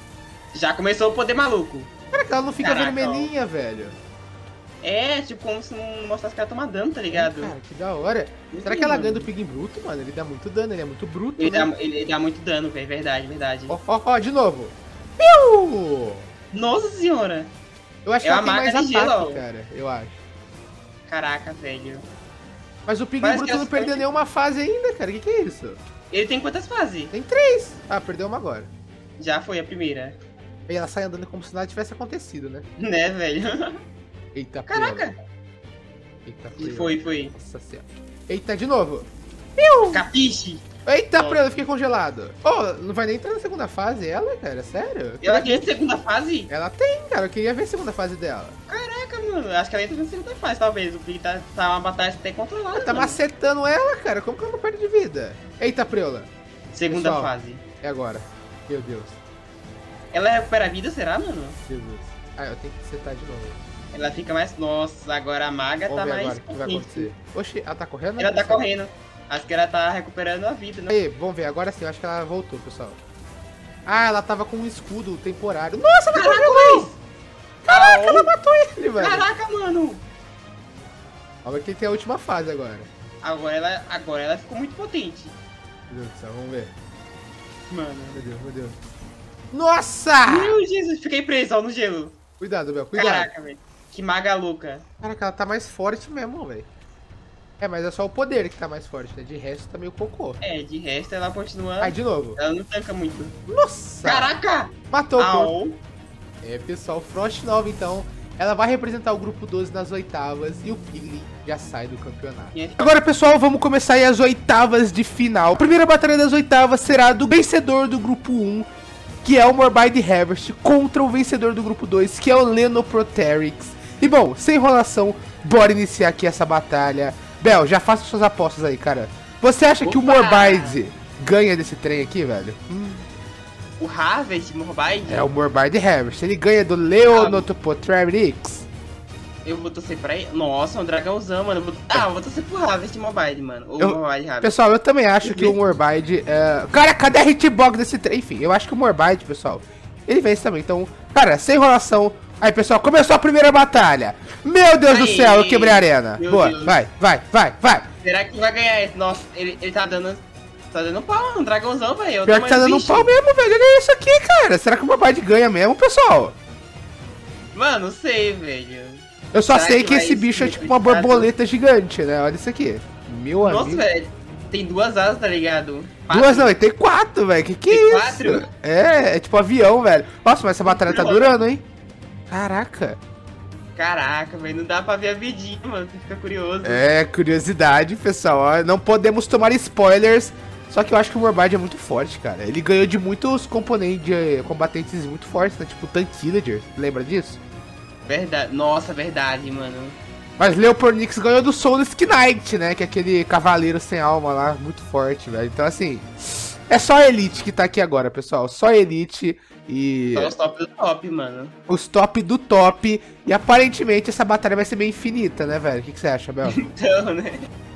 Já começou o poder maluco. Caraca, ela não fica Caraca, vermelhinha, velho. É, tipo, como se não mostrasse que ela toma dano, tá ligado? Cara, que da hora. Será que ela ganha do Piglin Bruto, mano? Ele dá muito dano, ele é muito bruto, Ele né? dá, ele, ele dá muito dano, velho. Verdade, verdade. Ó, ó, ó, de novo. Piu! Nossa senhora. Eu acho É que ela uma tem mais marca de ataque, gelo, ó. cara. Eu acho. Caraca, velho. Mas o Piglin Parece Bruto que não essa perdeu foi- nenhuma fase ainda, cara. O que, que é isso? Ele tem quantas fases? Tem três. Ah, perdeu uma agora. Já foi a primeira. E ela sai andando como se nada tivesse acontecido, né? Né, velho? Eita, Caraca. prela. Eita, E prela. foi, foi. Nossa senhora. Eita, de novo. Piu! Capiche. Eita, Ó. prela, eu fiquei congelado. Oh, não vai nem entrar na segunda fase ela, cara? Sério? Ela tem a segunda fase? Ela tem, cara. Eu queria ver a segunda fase dela. Caraca, mano. Acho que ela entra na segunda fase, talvez. O Pig tá, tá uma batalha até controlada. Tá mano. macetando ela, cara. Como que ela não perde de vida? Eita, preula. Segunda Pessoal. fase. É agora. Meu Deus. Ela recupera a vida, será, mano? Jesus. Ah, eu tenho que setar de novo. Ela fica mais. Nossa, agora a maga Vamos tá ver mais. agora o que vai potente. acontecer. Oxi, ela tá correndo? Ela tá pessoal? correndo. Acho que ela tá recuperando a vida, né? Aí, vamos ver. Agora sim, eu acho que ela voltou, pessoal. Ah, ela tava com um escudo temporário. Nossa, ela Caraca, congelou! Luiz! Caraca, Ah, ela matou ele, velho. Caraca, mano! Olha que tem a última fase agora. Agora ela, agora ela ficou muito potente. Meu Deus do céu, vamos ver. Mano. Meu Deus, meu Deus. Nossa! Meu Jesus, fiquei preso ó, no gelo. Cuidado, Bel, cuidado. Caraca, velho. Que maga louca. Caraca, ela tá mais forte mesmo, velho. É, mas é só o poder que tá mais forte, né? De resto tá meio cocô. É, de resto ela continua. Aí, de novo. Ela não tanca muito. Nossa! Caraca! Matou o corpo. Au! É, pessoal, Frost Nova, então, ela vai representar o grupo doze nas oitavas e o Piglin já sai do campeonato. E- Agora, pessoal, vamos começar aí as oitavas de final. A primeira batalha das oitavas será do vencedor do grupo um, que é o Morbide Harvest, contra o vencedor do grupo dois, que é o Lenoproteryx. E, bom, sem enrolação, bora iniciar aqui essa batalha. Bel, já faça suas apostas aí, cara. Você acha que o Opa! Morbide ganha desse trem aqui, velho? Hum. O Harvest Morbide, É o Morbide Harvest. Ele ganha do Lenoproteryx. eu vou torcer pra ele. Nossa, um dragãozão, mano. Eu vou... Ah, eu vou torcer pro Harvest Morbide, mano. O Eu- Morbide Harvest. Pessoal, eu também acho que o Morbide... É... Cara, cadê a hitbox desse trem? Enfim, eu acho que o Morbide, pessoal, ele vence também. Então, cara, sem enrolação. Aí, pessoal, começou a primeira batalha. Meu Deus do Aí. céu, eu quebrei a arena. Meu Boa, Deus. vai, vai, vai, vai. Será que vai ganhar esse? Nossa, ele, ele tá dando. Tá dando pau, um dragãozão, velho. Pior que tá dando um pau mesmo, velho. Olha isso aqui, cara. Será que o Morbide ganha mesmo, pessoal? Mano, não sei, velho. Eu só Será sei que que vai esse bicho é se tipo uma representar borboleta gigante, né? Olha isso aqui. Meu Nossa, amigo. velho. Tem duas asas, tá ligado? Duas não, ele tem quatro, velho. Que que Tem é isso? quatro? É, é tipo avião, velho. Nossa, mas essa batalha tá durando, hein? Caraca. Caraca, velho. Não dá pra ver a vidinha, mano. Você fica curioso. É, curiosidade, pessoal. Ó, não podemos tomar spoilers. Só que eu acho que o Morbide é muito forte, cara. Ele ganhou de muitos componentes, de combatentes muito fortes, né? Tipo o Tank Villager. Lembra disso? Verdade. Nossa, verdade, mano. Mas Leopornix ganhou do Soulless Knight, né? Que é aquele cavaleiro sem alma lá, muito forte, velho. Então, assim... É só a Elite que tá aqui agora, pessoal. Só a Elite e... Só os top do top, mano. Os top do top. E aparentemente essa batalha vai ser meio infinita, né, velho? O que, que você acha, Bel? Então, né?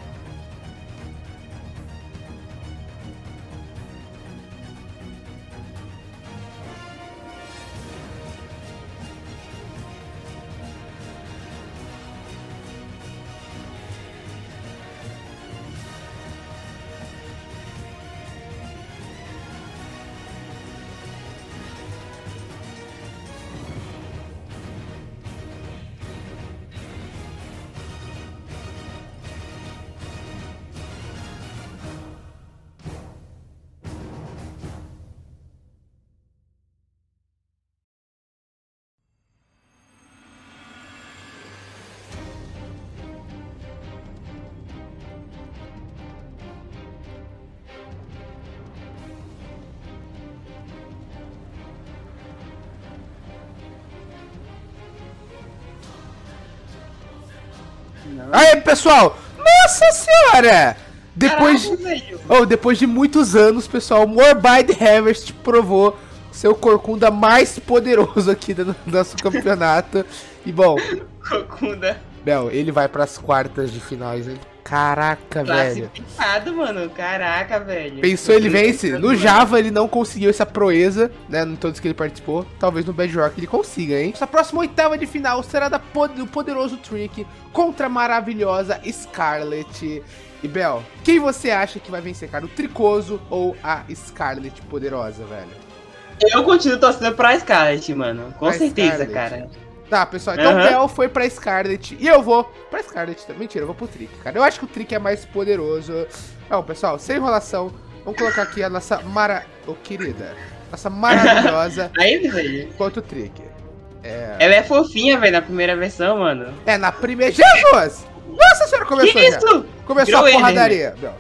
Não. Aí, pessoal! Nossa senhora! Depois Caraca, de... velho. Oh, depois de muitos anos, pessoal, Morbide Harvest provou ser o Corcunda mais poderoso aqui do nosso campeonato. E bom, Corcunda. Bel, ele vai pras quartas de finais, hein? Caraca, velho. Classificado, mano. Caraca, velho. Pensou, ele vence? No Java ele não conseguiu essa proeza, né? Em todos que ele participou. Talvez no Bedrock ele consiga, hein? Essa próxima oitava de final será da pod do poderoso Trick contra a maravilhosa Scarlet. E Bel, quem você acha que vai vencer, cara? O Tricoso ou a Scarlet poderosa, velho? Eu continuo torcendo pra Scarlet, mano. Com Pra certeza, Scarlet. cara. Tá, pessoal, então Uhum. Bel foi pra Scarlet e eu vou pra Scarlet também. Mentira, eu vou pro Trick, cara. Eu acho que o Trick é mais poderoso. Então, pessoal, sem enrolação, vamos colocar aqui a nossa mara... Oh, querida. Nossa maravilhosa Aí, velho. contra o Trick. É... Ela é fofinha, velho, na primeira versão, mano. É, na primeira... Jesus! Nossa senhora, começou Que já. isso? Começou Virou a ele, porradaria, Bel.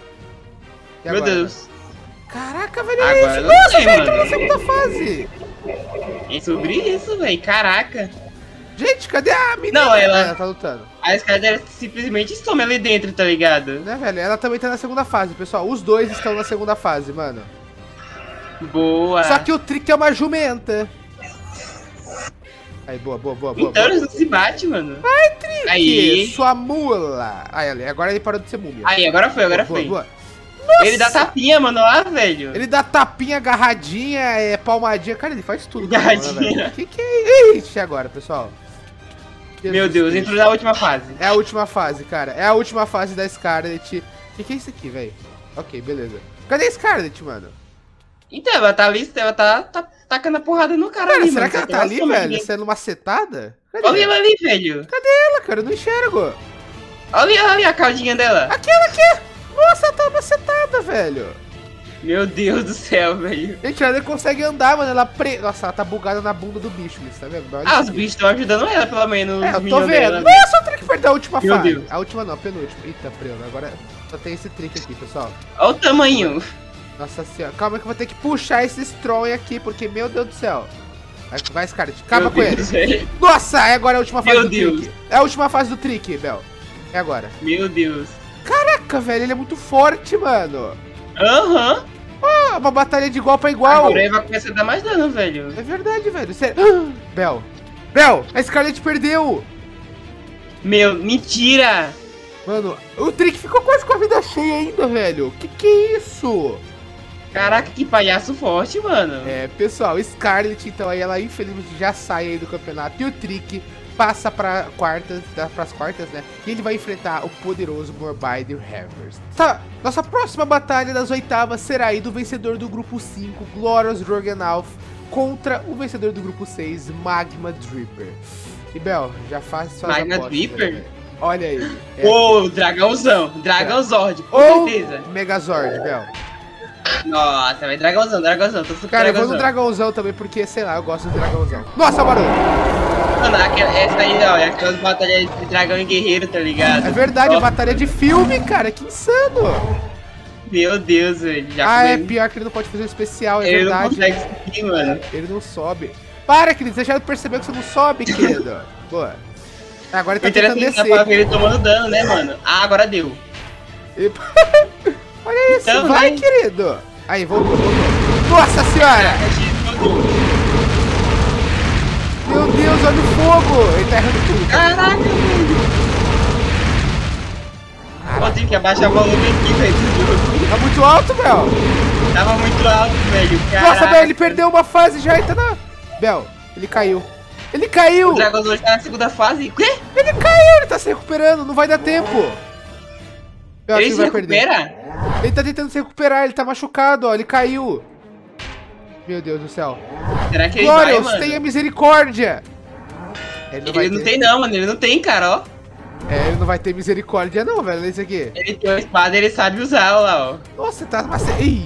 E Meu agora? Deus. Caraca, velho, Agora é isso. eu Nossa, sei, gente, mano. na segunda fase. É sobre isso, velho. Caraca. Gente, cadê a menina? Não, ela- Ah, ela tá lutando. A Scarlet simplesmente some ali dentro, tá ligado? Né, velho? Ela também tá na segunda fase, pessoal. Os dois estão na segunda fase, mano. Boa. Só que o Trick é uma jumenta. Aí, boa, boa, boa, boa. Então boa. eles não se batem, mano. Trick, Aí. sua mula. Aí, ali, agora ele parou de ser múmia. Aí, agora foi, agora boa, foi. boa. Ele dá tapinha, mano, lá, velho. Ele dá tapinha, agarradinha, é, palmadinha. Cara, ele faz tudo. com a bola, Agarradinha. velho. Que que é isso agora, pessoal? Meu Jesus Deus, Cristo. entrou na última fase. É a última fase, cara. É a última fase da Scarlet. O que, que é isso aqui, velho? Ok, beleza. Cadê a Scarlet, mano? Então, ela tá ali, ela tá, tá tacando a porrada no cara, Cara, ali, será mano. que ela Só tá ali, some velho? ali. Sendo macetada? Cadê Olha ela? ela ali, velho. Ela, cara? Eu não enxergo. Olha ela ali, a caldinha dela. Aquela aqui! Nossa, ela tá macetada, velho. Meu Deus do céu, velho. Gente, ela nem consegue andar, mano. Ela pre... Nossa, ela tá bugada na bunda do bicho, isso, tá vendo? Olha Ah, os isso aqui. bichos estão ajudando ela, pelo menos. É, os eu tô minions vendo. dela. Nossa, o Trick perdeu a última Meu fase. Deus. A última não, a penúltima. Eita, prela, agora só tem esse Trick aqui, pessoal. Olha o tamanho. Nossa senhora. Calma que eu vou ter que puxar esse Strong aqui, porque, meu Deus do céu. Vai, vai Scarlet, acaba Meu com ele. Deus, velho. Nossa, é agora a última fase Meu do Deus. Trick. É a última fase do Trick, Bel. É agora. Meu Deus. Caraca, velho, ele é muito forte, mano. Aham. Ah, uma batalha de igual pra igual. Agora ele vai começar a dar mais dano, velho. É verdade, velho. Sério. Bel. Bel, a Scarlet perdeu. Meu, mentira. Mano, o Trick ficou quase com a vida cheia ainda, velho. Que que é isso? Caraca, que palhaço forte, mano. É, pessoal, Scarlet, então aí ela infelizmente já sai aí do campeonato. E o Trick passa pra quartas, dá pras quartas, né? E ele vai enfrentar o poderoso Morbide Harvest. Tá, nossa próxima batalha das oitavas será aí do vencedor do grupo cinco, Glorious Roggenalf, contra o vencedor do grupo seis, Magma Dripper. E Bel, já faz suas Magma apostas, Dripper? né, velho? Olha aí. É. Ô, dragãozão. Dragãozord, com Ou certeza. Megazord, Bel. Nossa, vai dragãozão, dragãozão. Tô super Cara, eu vou dragãozão. no dragãozão também, porque, sei lá, eu gosto do dragãozão. Nossa, barulho! Mano, aquela, essa aí, ó, é aquelas batalhas de dragão e guerreiro, tá ligado? É verdade, Ó, batalha de filme, cara, que insano! Meu Deus, velho. Já Ah, é foi- pior que ele não pode fazer um especial, é Ele não verdade. consegue subir, mano. Ele não sobe. Para, querido, você já percebeu que você não sobe, querido. Boa. Agora ele O tá tentando interessante é que dá pra descer. ver ele tomando dano, né, mano? Ah, agora deu. E- Olha isso, Então, vai, né? querido. Aí, voltou, voltou. Nossa senhora! Meu Deus, olha o fogo! Ele tá errando tudo. Caraca, velho! Eu tive que abaixar o volume aqui, velho, do jogo. Tá muito alto, Bel. Tava muito alto, velho. Caraca. Nossa, Bel, ele perdeu uma fase já e tá na... Bel, ele caiu. Ele caiu! O Dragonzord tá na segunda fase. Quê? Ele caiu, ele tá se recuperando, não vai dar tempo. Bel, Ele se vai recupera? perder. Ele tá tentando se recuperar, ele tá machucado, ó, ele caiu. Meu Deus do céu. Será que ele Glorious, vai, mano? tenha misericórdia. Ele não, Ele vai não ter. tem não, mano. Ele não tem, cara, ó. É, ele não vai ter misericórdia não, velho, olha isso aqui. Ele tem uma espada, ele sabe usar, ó lá, ó. Nossa, tá... Mas... Ih.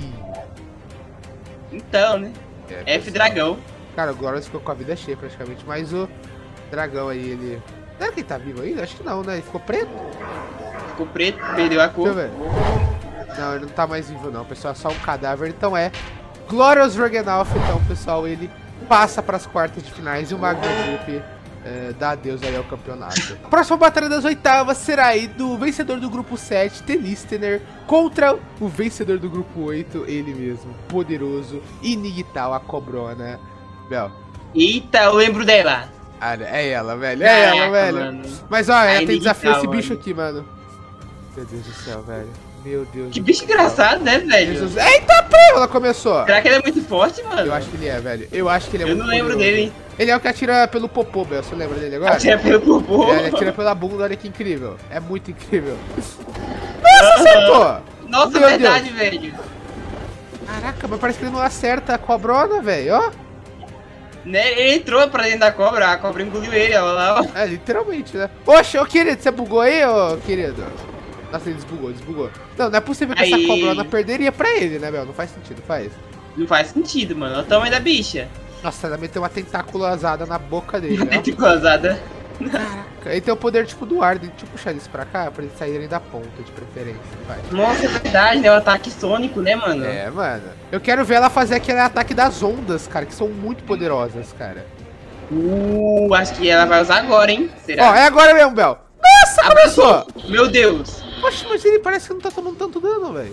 Então, né? É, F dragão. Cara, o Glorious ficou com a vida cheia praticamente, mas o dragão aí, ele... Será que ele tá vivo ainda? Acho que não, né? Ele ficou preto? Ficou preto, perdeu a cor. Deixa eu ver. Não, ele não tá mais vivo não, pessoal, é só um cadáver. Então é Glorious Ragnaroth, então, pessoal, ele passa para as quartas de finais e o Magna Group é, dá adeus aí ao campeonato. A próxima batalha das oitavas será aí do vencedor do grupo sete, Telistener, contra o vencedor do grupo oito, ele mesmo, poderoso, Inigtal, a Cobrona. Bel. Eita, eu lembro dela. Ah, é ela, velho, é ela, Caraca, velho. mano. Mas ó, ela A tem desafio esse Inigtal, bicho mano. aqui, mano. Meu Deus do céu, velho. Meu Deus Que do bicho céu. engraçado, né, velho? Jesus. Eita, pô, ela começou. Será que ele é muito forte, mano? Eu acho que ele é, velho. Eu acho que ele é Eu muito não lembro poderoso. dele. Ele é o que atira pelo popô, Bel. Você lembra dele agora? Atira pelo popô. É, ele atira pela bunda, olha que incrível. É muito incrível. Nossa, acertou! Nossa, Meu verdade, velho. Caraca, mas parece que ele não acerta a cobrona, velho, ó. Né, ele entrou pra dentro da cobra, a cobra engoliu ele, ó lá, ó. É, literalmente, né? Oxe, ô querido, você bugou aí, ô querido? Nossa, ele desbugou, desbugou. Não, não é possível que essa Aí. cobrona perderia pra ele, né, Bel? Não faz sentido, faz. Não faz sentido, mano. Olha o tamanho da bicha. Nossa, ela meteu uma tentáculosada na boca dele, Uma ó. tentaculosada. Caraca, ele tem o poder tipo do ar, deixa eu puxar eles pra cá, pra eles saírem da ponta, de preferência, vai. Nossa, é verdade, né? O ataque sônico, né, mano? É, mano. Eu quero ver ela fazer aquele ataque das ondas, cara, que são muito poderosas, cara. Uh, acho que ela vai usar agora, hein? Será? Ó, é agora mesmo, Bel. Nossa, começou! Meu Deus. Poxa, mas ele parece que não tá tomando tanto dano, velho.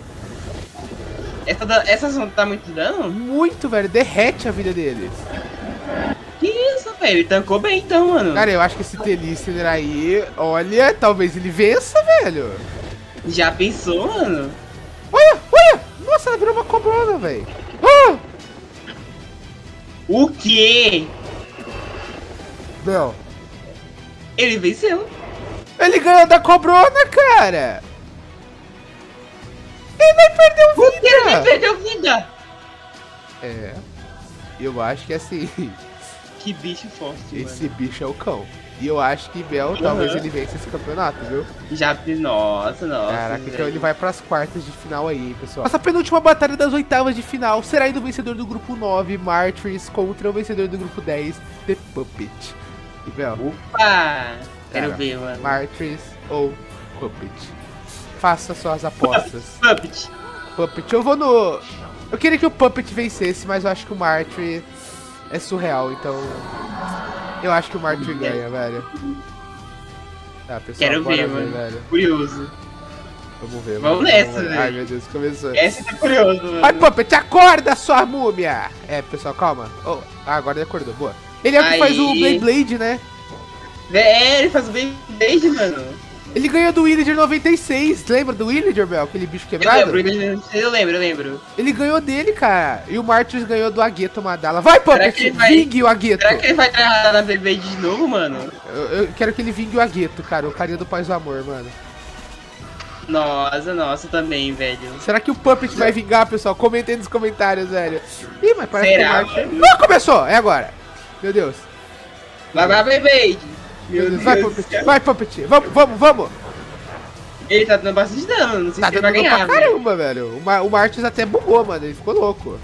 Essa, da- essa não tá muito dano? Muito, velho. Derrete a vida deles. Que isso, velho? Ele tancou bem então, mano. Cara, eu acho que esse Telistener aí, olha, talvez ele vença, velho. Já pensou, mano? Olha, olha! Nossa, ela virou uma cobrona, velho. Ah! O quê? Bel, Ele venceu. ele ganhou da cobrona, cara. Ele vai perder o O que? Ele vida. perdeu vida. É, eu acho que assim, Que bicho forte, esse bicho é o cão. E eu acho que Bel, talvez ele vença esse campeonato, viu? mano. Já... Nossa, nossa. Caraca, então velho. ele vai pras quartas de final aí, hein, pessoal. Nossa penúltima batalha das oitavas de final será aí do vencedor do grupo nove, Martyrs, contra o vencedor do grupo dez, The Puppet. E, Bel, Opa! Quero Cara, ver, mano. Martyrs ou Puppet? Faça suas apostas. Puppet. Puppet, eu vou no... Eu queria que o Puppet vencesse, mas eu acho que o Martyr é surreal, então... Eu acho que o Martyr ganha, velho. Tá, pessoal, Quero bora ver, mano. velho. Curioso. Vamos ver. Vamos ver, nessa, ver. velho. Ai, meu Deus, começou. Essa tá curioso, mano. Ai, Puppet, acorda, sua múmia! É, pessoal, calma. Oh, ah, agora ele acordou, boa. Ele é o que Aí. faz o Blade Blade, né? É, ele faz o Beyblade, mano. Ele ganhou do Villager noventa e seis. Lembra do Villager, Bel? Aquele bicho Eu quebrado? lembro, eu lembro, eu lembro. Ele ganhou dele, cara. E o Martyrs ganhou do Agueto Madala. Vai, Será Puppet, que ele vai- vingue o Agueto. Será que ele vai trabalhar na Beyblade de novo, mano? Eu, eu quero que ele vingue o Agueto, cara. O carinha do Paz do Amor, mano. Nossa, nossa, também, velho. Será que o Puppet vai vingar, pessoal? Comentem nos comentários, velho. Ih, mas parece Será, que o Martyrs... velho? Não, começou! É agora. Meu Deus. Vai lá, Beyblade. Meu Meu Deus. Vai, Deus do Puppet. céu. Vai, Puppet. Vamos, vamos, vamos. Ele tá dando bastante dano, não sei Tá se ele vai dando ganhar, pra velho. caramba, velho. O, Mar o Martyrs até bugou, mano. Ele ficou louco.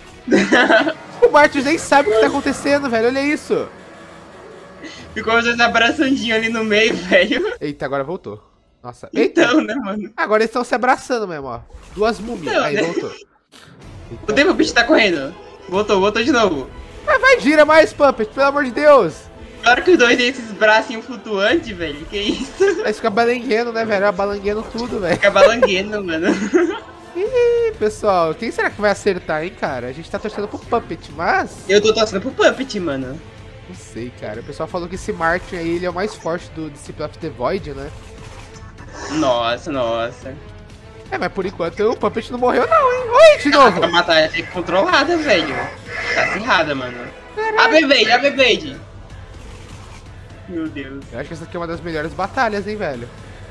O Martyrs nem sabe o que tá acontecendo, velho. Olha isso. Ficou os dois abraçandinhos ali no meio, velho. Eita, agora voltou. Nossa. Eita. Então, né, mano? Agora eles estão se abraçando mesmo, ó. Duas múmias. Então, Aí, né? voltou. O tempo o bicho tá correndo. Voltou, voltou de novo. Ah, vai, gira mais, Puppet, pelo amor de Deus. Claro que os dois têm esses bracinhos flutuantes, velho. Que isso? Aí fica balangueando, né, velho? Balangueando tudo, velho. Fica balangueando, mano. Ih, pessoal, quem será que vai acertar, hein, cara? A gente tá torcendo pro Puppet, mas... Eu tô torcendo pro Puppet, mano. Não sei, cara. O pessoal falou que esse Martin aí, ele é o mais forte do Disciple of the Void, né? Nossa, nossa. É, mas por enquanto o Puppet não morreu não, hein? Oi, de novo! A batalha é controlada, velho. Tá acirrada, mano. A Beyblade, a Beyblade. Meu Deus. Eu acho que essa aqui é uma das melhores batalhas, hein, velho?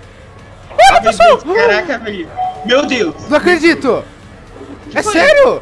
A Beyblade, caraca, velho. Meu Deus. Não acredito! É foi? sério?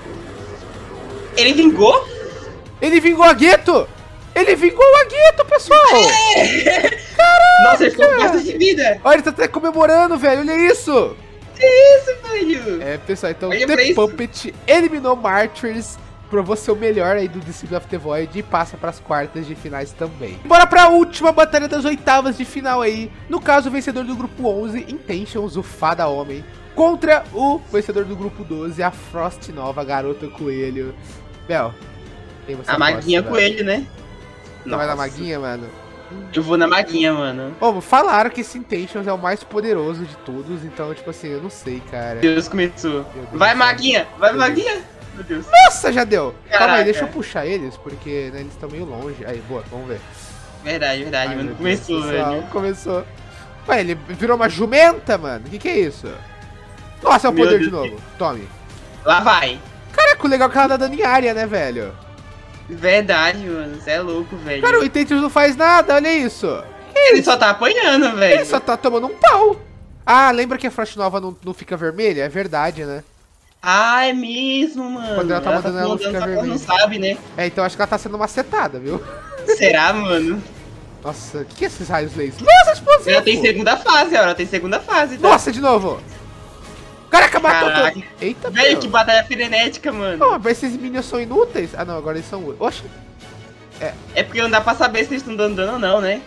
Ele vingou? Ele vingou a Gueto! Ele vingou a Gueto, pessoal! Caraca! Nossa, ele ficou com bastante vida. Olha, ele tá até comemorando, velho. Olha isso! Que isso, velho? É, pessoal, então Olha The pra isso. Puppet eliminou Martyrs, provou ser o melhor aí do Disciple of the Void e passa pras quartas de finais também. Bora pra última batalha das oitavas de final aí. No caso, o vencedor do grupo onze, Intentions, o Fada Homem, contra o vencedor do grupo doze, a Frost Nova, a Garota Coelho. Bel, quem você A Maguinha aposta, Coelho, né? Você vai na Nossa. Maguinha, mano? Eu vou na Maguinha, mano. Ô, falaram que esse Intentions é o mais poderoso de todos, então, tipo assim, eu não sei, cara. Deus começou. Deus Vai, do céu. Maguinha! Vai, Meu Deus. Maguinha! Meu Deus. Nossa, já deu! Calma aí, Caraca. deixa eu puxar eles, porque né, eles estão meio longe. Aí, boa, vamos ver. Verdade, verdade, Ai, mano. meu Começou, Deus do céu, velho. Começou. Ué, ele virou uma jumenta, mano? O que que é isso? Nossa, é o Meu poder de Deus. novo. Tome. Lá vai. Caraca, o legal é que ela tá dando em área, né, velho? Verdade, mano. Você é louco, velho. Cara, o Intentions não faz nada, olha isso. Ele só tá apanhando, velho. Ele só tá tomando um pau. Ah, lembra que a Frost Nova não, não fica vermelha? É verdade, né? Ah, é mesmo, mano. Quando ela tá mandando ela mandando, ficar só que ela não vermelha. sabe, né? É, então acho que ela tá sendo macetada, viu? Será, mano? Nossa, o que, que é esses raios lasers? Nossa, explosivo! Ela tem segunda fase, ó. Ela tem segunda fase, tá? Nossa, de novo! Caraca, matou Caraca. todo. Eita, Velho, meu. que batalha frenética, mano. Não, mas esses minions são inúteis? Ah, não, agora eles são úteis. Oxe. É porque não dá pra saber se eles estão dando dano ou não, né?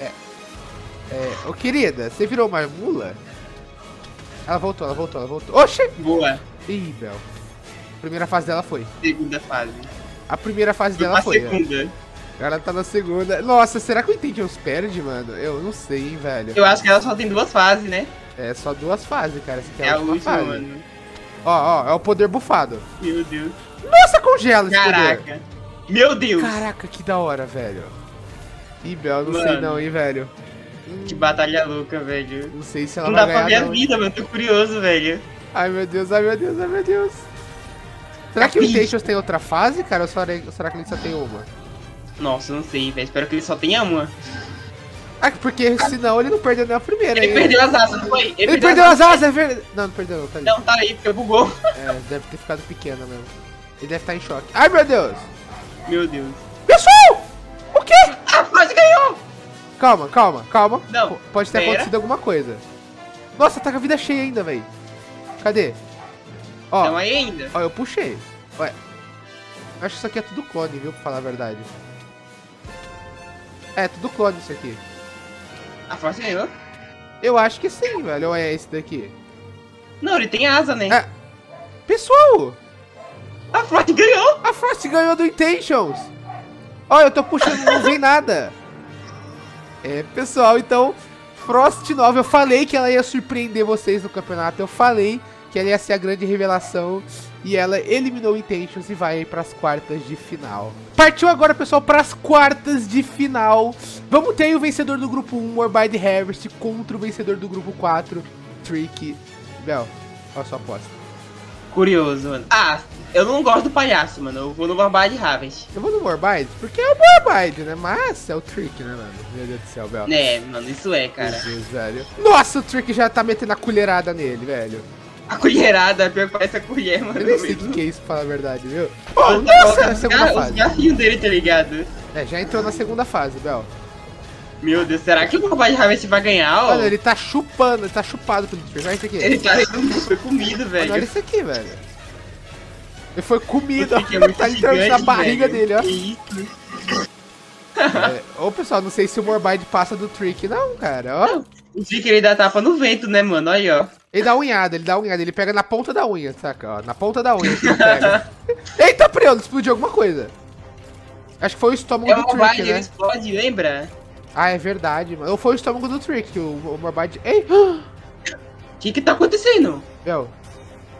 É, ô querida, você virou uma mula? Ela voltou, ela voltou, ela voltou. Oxe! Boa. Ih, Bel. A primeira fase dela foi. Segunda fase. A primeira fase Foi dela pra foi. né? segunda. Ela tá na segunda. Nossa, será que o Intentions perde, mano? Eu não sei, hein, velho. Eu acho que ela só tem duas fases, né? É só duas fases, cara. Essa aqui é, É a a última última, fase. mano. Ó, ó, é o poder bufado. Meu Deus. Nossa, congela esse poder. Caraca. Meu Deus. Caraca, que da hora, velho. Ih, Bel, não sei Mano. não, hein, velho. Que batalha louca, velho. Não sei se ela Não vai dá pra ver ganhar, a não. vida, mano. Tô curioso, velho. Ai, meu Deus, ai, meu Deus, ai, meu Deus. Será que o Capite. Intentions tem outra fase, cara? Ou será, será que ele só tem uma? Nossa, não sei, velho. Espero que ele só tenha uma. Ah, porque senão ele não perdeu nem a primeira. Ele hein? perdeu as asas, não foi? Ele perdeu as asas, é verdade. Não, não perdeu, não, tá ali. Não, tá aí, porque bugou. É, deve ter ficado pequena mesmo. Ele deve estar em choque. Ai, meu Deus. Meu Deus. Pessoal! O quê? A Frost ganhou! Calma, calma, calma. Não, P- Pode ter pera. acontecido alguma coisa. Nossa, tá com a vida cheia ainda, velho. Cadê? Ó, Não, aí ainda. ó, eu puxei. Ué. Eu acho que isso aqui é tudo clone, viu? Pra falar a verdade. É, tudo clone isso aqui. A Frost ganhou? Eu acho que sim, velho. Ou é esse daqui? Não, ele tem asa, né? É. Pessoal, A Frost ganhou! a Frost ganhou do Intentions. Ó, eu tô puxando, não vem nada. É, pessoal, então, Frost Nova, eu falei que ela ia surpreender vocês no campeonato. Eu falei que ela ia ser a grande revelação. E ela eliminou o Intentions e vai para as quartas de final. Partiu agora, pessoal, para as quartas de final. Vamos ter aí o vencedor do grupo um, Morbide Harvest, contra o vencedor do grupo quatro, Trick. Bel, qual a sua aposta? Curioso, mano. Ah, eu não gosto do palhaço, mano. Eu vou no Barbade Harvest. Eu vou no Morbide, porque é o Morbide, né? Mas é o Trick, né, mano? Meu Deus do céu, Bel. Né, mano, isso é, cara. Meu Deus, velho. Nossa, o Trick já tá metendo a colherada nele, velho. A colherada, pior que parece a colher, mano. Eu nem sei o que, que é isso, pra falar a verdade, viu? Oh, nossa, segunda Os fase. garfinhos dele, tá ligado? É, já entrou na segunda fase, Bel. Meu Deus, será que o Barbade Harvest vai ganhar, ó? Olha, ele tá chupando, ele tá chupado pelo Trick. Olha isso aqui. Ele tá foi comido, velho. Olha isso aqui, velho. Ele foi comido, Esse aqui é muito tá entrando na gigante, barriga velho. dele, ó. Que isso? É, ô, pessoal, não sei se o Morbide passa do Trick, não, cara, ó. O Trick ele dá tapa no vento, né, mano? Aí, ó. Ele dá unhada, ele dá unhada, ele pega na ponta da unha, saca? Ó, na ponta da unha que ele pega. Eita, preto, explodiu alguma coisa. Acho que foi o estômago É do o Trick, Morbide, né? ele explode, lembra? Ah, é verdade, mano. Ou foi o estômago do Trick, que o, o Morbide... Ei! O que que tá acontecendo? Bel,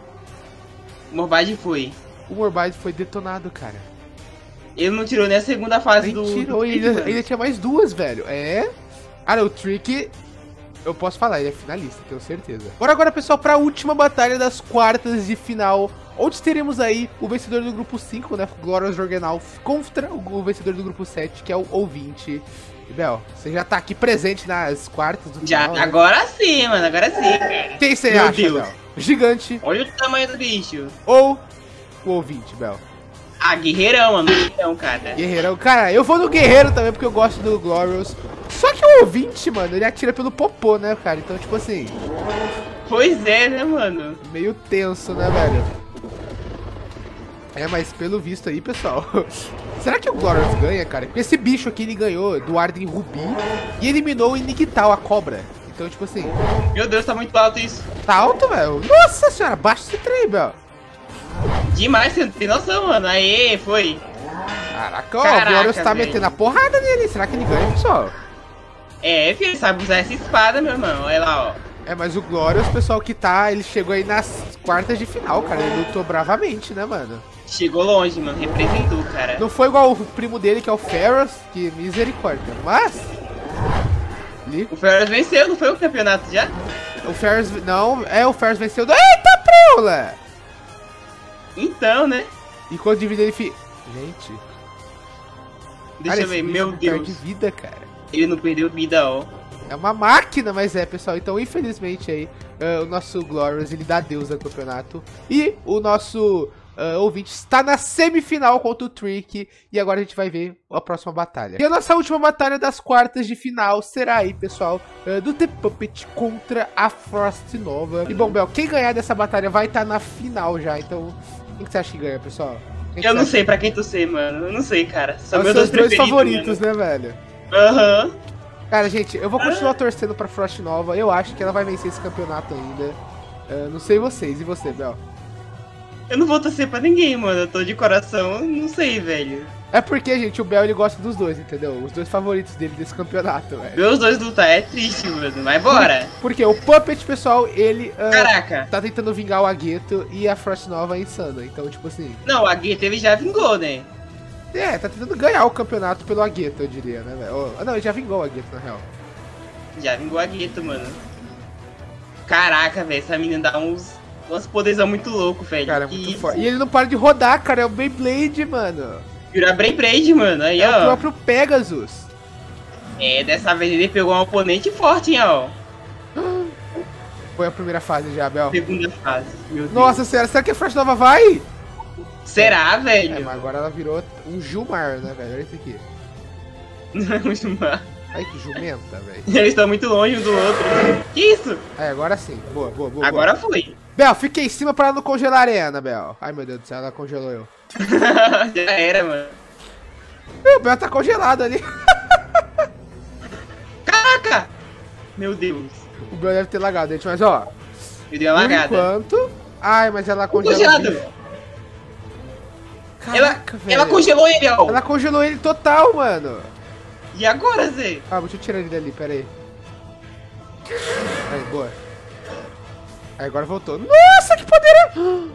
O Morbide foi. O Morbide foi detonado, cara. Ele não tirou nem a segunda fase Nem do... tirou, do ele ainda, ainda tinha mais duas, velho. É... Cara, o Trick... Eu posso falar, ele é finalista, tenho certeza. Bora agora, pessoal, pra última batalha das quartas de final, onde teremos aí o vencedor do grupo cinco, né, Glorious Juggernaut, contra o vencedor do grupo sete, que é o ouvinte. E, Bel, você já tá aqui presente nas quartas do Já, final, né? agora sim, mano, agora sim, cara. Quem você Meu acha, Deus. Bel? Gigante Olha o tamanho do bicho. ou o ouvinte, Bel? Ah, guerreirão, mano, guerreirão, cara. Guerreirão. Cara, eu vou no guerreiro também, porque eu gosto do Glorious. Só que o ouvinte, mano, ele atira pelo popô, né, cara? Então, tipo assim... Pois é, né, mano? Meio tenso, né, velho? É, mas pelo visto aí, pessoal... Será que o Glorious ganha, cara? Porque esse bicho aqui, ele ganhou do Arden Rubi e eliminou o Inigtal, a cobra. Então, tipo assim... Meu Deus, tá muito alto isso. Tá alto, velho? Nossa senhora, baixa esse trem, velho. Demais, você não tem noção, mano. Aê, foi. Caraca, ó, Caraca, o Glorious tá velho. metendo a porrada nele. Será que ele ganha, pessoal? É, filho, sabe usar essa espada, meu irmão. Olha lá, ó. É, mas o Glorious, pessoal, que tá... Ele chegou aí nas quartas de final, cara. Ele lutou bravamente, né, mano? Chegou longe, mano. Representou, cara. Não foi igual o primo dele, que é o Ferros, que misericórdia. Mas... Ali, O Ferros venceu, não foi o campeonato já? o Ferros... Não, é, o Ferros venceu do... Eita, preula! Então, né? E quando divide ele fica... Gente... Deixa cara, eu ver, esse bicho meu não Deus. perde vida, cara. Ele não perdeu vida, ó. É uma máquina, mas é, pessoal. Então, infelizmente, aí, uh, o nosso Glorious, ele dá adeus ao campeonato. E o nosso uh, ouvinte está na semifinal contra o Trick. E agora a gente vai ver a próxima batalha. E a nossa última batalha das quartas de final será aí, pessoal, uh, do The Puppet contra a Frost Nova. E, bom, Bel, quem ganhar dessa batalha vai estar na final já. Então, quem que você acha que ganha, pessoal? Quem que Eu você não acha? sei pra quem torcer, mano. Eu não sei, cara. São São meus seus dois preferidos, favoritos, mano. né, velho? Aham. Cara, gente, eu vou continuar torcendo pra Frost Nova. Eu acho que ela vai vencer esse campeonato ainda. Uh, não sei vocês. E você, Bel? Eu não vou torcer pra ninguém, mano. Eu tô de coração, não sei, velho. É porque, gente, o Bel, ele gosta dos dois, entendeu? Os dois favoritos dele desse campeonato, velho. Ver os dois lutar é triste, mano. Mas bora. Porque o Puppet, pessoal, ele uh, Caraca. tá tentando vingar o Agueto e a Frost Nova é insana. Então, tipo assim... Não, a Guetta ele já vingou, né? É, tá tentando ganhar o campeonato pelo Agueto, eu diria, né, velho? Oh, não, ele já vingou o Agueto, na real. Já vingou a Guetta, mano. Caraca, velho. Essa menina dá uns... uns poderzão muito louco, velho. Cara, é Que muito isso? forte. E ele não para de rodar, cara. É o Beyblade, mano. Vira Brain Braid, mano. Aí, É o ó. próprio Pegasus. É, dessa vez ele pegou um oponente forte, hein, ó. Foi a primeira fase já, Bel. Segunda fase. Meu Deus. Nossa senhora, será que a Frost Nova vai? Será, É, velho? mas agora ela virou um Jumar, né, velho? Olha isso aqui. Ai, que jumenta, velho. Eles estão muito longe um do outro. Que isso? É, agora sim. Boa, boa, boa. Agora boa. foi. Bel, fica em cima pra ela não congelar a arena, Bel. Ai, meu Deus do céu, ela congelou eu. Já era, mano. Ih, o Bel tá congelado ali. Caraca! Meu Deus. O Bel deve ter lagado, gente, mas ó. Eu dei uma Por lagada. enquanto... Ai, mas ela congelou. Congelado. Ela, Caraca, velho. ela congelou ele, ó. Ela congelou ele total, mano. E agora, Zé? Ah, deixa eu tirar ele dali, pera aí. Aí, boa. Aí, agora voltou. Nossa, que poder!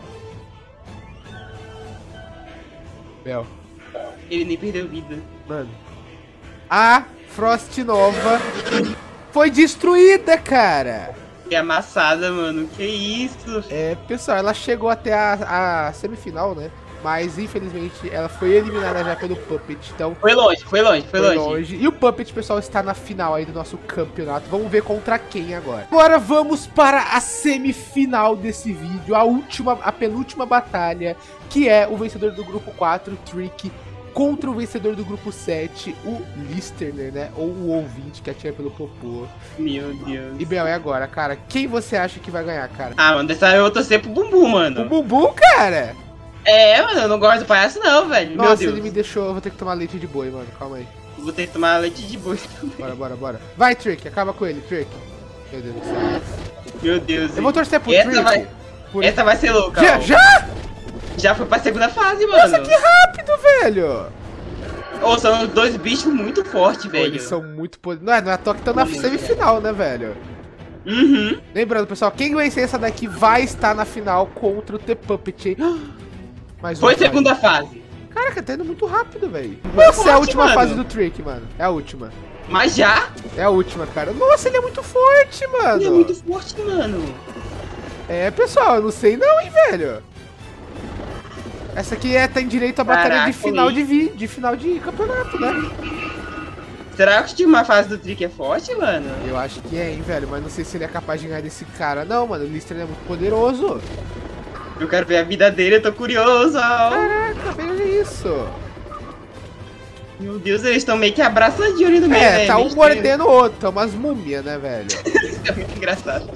Bel, Ele nem perdeu vida. mano. A Frost Nova foi destruída, cara. Que amassada, mano. Que isso? É, pessoal, ela chegou até a, a semifinal, né? Mas, infelizmente, ela foi eliminada já pelo Puppet. Então, Foi longe, foi longe, foi, foi longe. longe. E o Puppet, pessoal, está na final aí do nosso campeonato. Vamos ver contra quem agora. Agora vamos para a semifinal desse vídeo. A última, a penúltima batalha, que é o vencedor do grupo quatro, o Trick, contra o vencedor do grupo sete, o Listerner, né? Ou o ouvinte que atira pelo popô. Meu Deus. E, Bel, é agora, cara. Quem você acha que vai ganhar, cara? Ah, mano, dessa vez eu vou torcer pro Bumbum, O mano. Bumbum, cara! É, mano, eu não gosto do palhaço não, velho. Meu Nossa, Deus. ele me deixou. Eu vou ter que tomar leite de boi, mano. Calma aí. Vou ter que tomar leite de boi também. Bora, bora, bora. Vai, Trick. Acaba com ele, Trick. Meu Deus do céu. Meu Deus. Eu vou torcer pro essa Trick. vai, Por... essa vai ser louca, Já? ó. Já? Já foi pra segunda fase, mano. Nossa, que rápido, velho. Ou são dois bichos muito fortes, Pô, velho. eles são muito poderosos. Não é, não é à toa que estão na semifinal, né, velho? Uhum. Lembrando, pessoal, quem vencer essa daqui vai estar na final contra o The Puppet. Mais Foi uma segunda fase. fase. Caraca, tá indo muito rápido, velho. Nossa, é a forte, última mano. fase do Trick, mano. É a última. Mas já? É a última, cara. Nossa, ele é muito forte, mano. Ele é muito forte, mano. É, pessoal, eu não sei não, hein, velho. Essa aqui é, tem direito a batalha Caraca, de final hein? de, vi, de final de campeonato, né? Será que a última fase do Trick é forte, mano? Eu acho que é, hein, velho. Mas não sei se ele é capaz de ganhar desse cara. Não, mano, o Lister é muito poderoso. Eu quero ver a vida dele, eu tô curioso. Caraca, veja isso. Meu Deus, eles estão meio que abraçadinhos ali no meio, É, né? tá um Eles mordendo o outro. Tá umas múmias, né, velho? têm- É muito engraçado.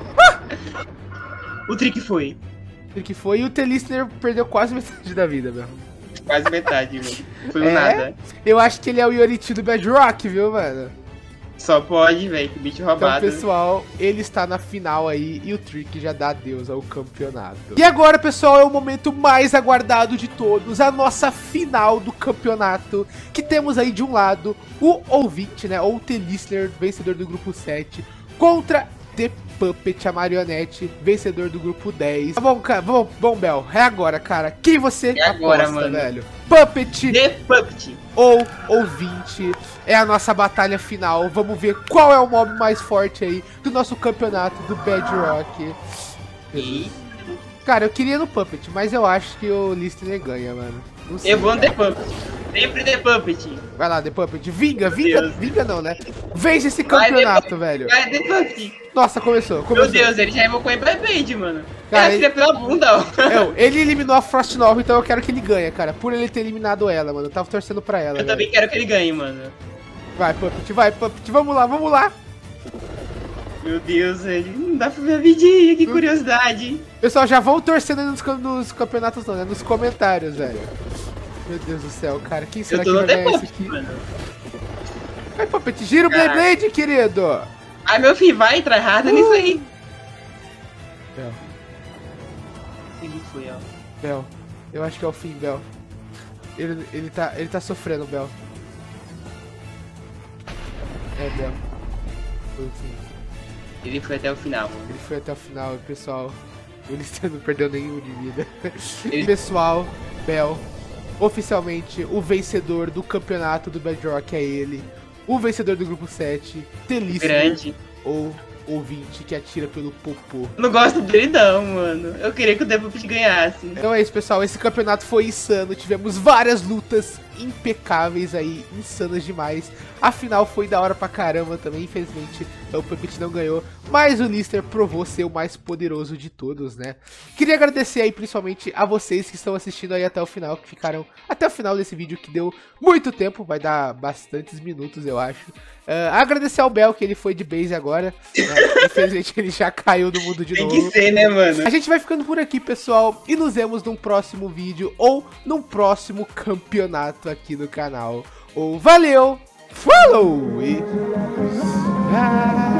O Trick foi. O que foi? E o T-Listener perdeu quase metade da vida, velho. Quase metade, mano. Foi um É? nada. Eu acho que ele é o Yoriti do Bedrock, viu, mano? Só pode, velho, que bicho Então, roubado. pessoal, ele está na final aí e o Trick já dá adeus ao campeonato. E agora, pessoal, é o momento mais aguardado de todos, a nossa final do campeonato, que temos aí de um lado o ouvinte, né, ou o T-Listener, vencedor do grupo sete, contra The Puppet, a marionete, vencedor do grupo dez. Tá bom, cara, bom, bom, Bel, é agora, cara. Quem você É agora, aposta, mano. velho? Puppet The Puppet. ou ouvinte? É a nossa batalha final. Vamos ver qual é o mob mais forte aí do nosso campeonato do Bedrock. E Cara, eu queria no Puppet, mas eu acho que o Listener ganha, mano. Não sei, eu vou no cara. The Puppet. Sempre The Puppet. Vai lá, The Puppet. Vinga, vinga, Deus. vinga não, né? Vence esse Vai, The campeonato, Puppet. velho. Vai, The Puppet. Nossa, começou, Meu começou. Deus, ele já evocou em Beyblade, mano. Cara, Cara, ele- ele... pela bunda, ó. Eu, ele eliminou a Frost Nova, então eu quero que ele ganhe, cara. Por ele ter eliminado ela, mano. Eu tava torcendo pra ela, Eu velho. também quero que ele ganhe, mano. Vai, Puppet, vai, Puppet. Vamos lá, vamos lá. Meu Deus, ele não dá pra ver a vidinha, que curiosidade. Pessoal, já vão torcendo aí nos, cam- nos campeonatos não, né? Nos comentários, velho. Meu Deus do céu, cara. Quem será Eu que tô vai no The ganhar isso Puppet, aqui? mano. Vai, Puppet, gira o Caraca. Beyblade, querido. Ai, meu filho, vai entrar errado nisso aí. Bel, Ele foi, ó. Bel. Eu acho que é o fim, Bel. Ele, ele, tá, ele tá sofrendo, Bel. É, Bel. Foi o fim. Ele foi até o final, mano. Ele foi até o final, e, pessoal. O Lister não perdeu nenhum de vida. Ele- Pessoal, Bel. Oficialmente, o vencedor do campeonato do Bedrock é ele. O vencedor do grupo sete, T-Listener Grande. ou ouvinte que atira pelo popô. Eu não gosto dele não, mano. Eu queria que o The Puppet ganhasse. Então é isso, pessoal. Esse campeonato foi insano. Tivemos várias lutas impecáveis aí, insanas demais. A final foi da hora pra caramba também. Infelizmente, o Puppet não ganhou. Mas o Lister provou ser o mais poderoso de todos, né? Queria agradecer aí principalmente a vocês que estão assistindo aí até o final, que ficaram até o final desse vídeo, que deu muito tempo. Vai dar bastantes minutos, eu acho. Uh, agradecer ao Bel, que ele foi de base agora. Né? Infelizmente, ele já caiu do mundo de Tem novo. que ser, né, mano? A gente vai ficando por aqui, pessoal, e nos vemos num próximo vídeo ou num próximo campeonato aqui no canal. Ou valeu, falou e... Ah.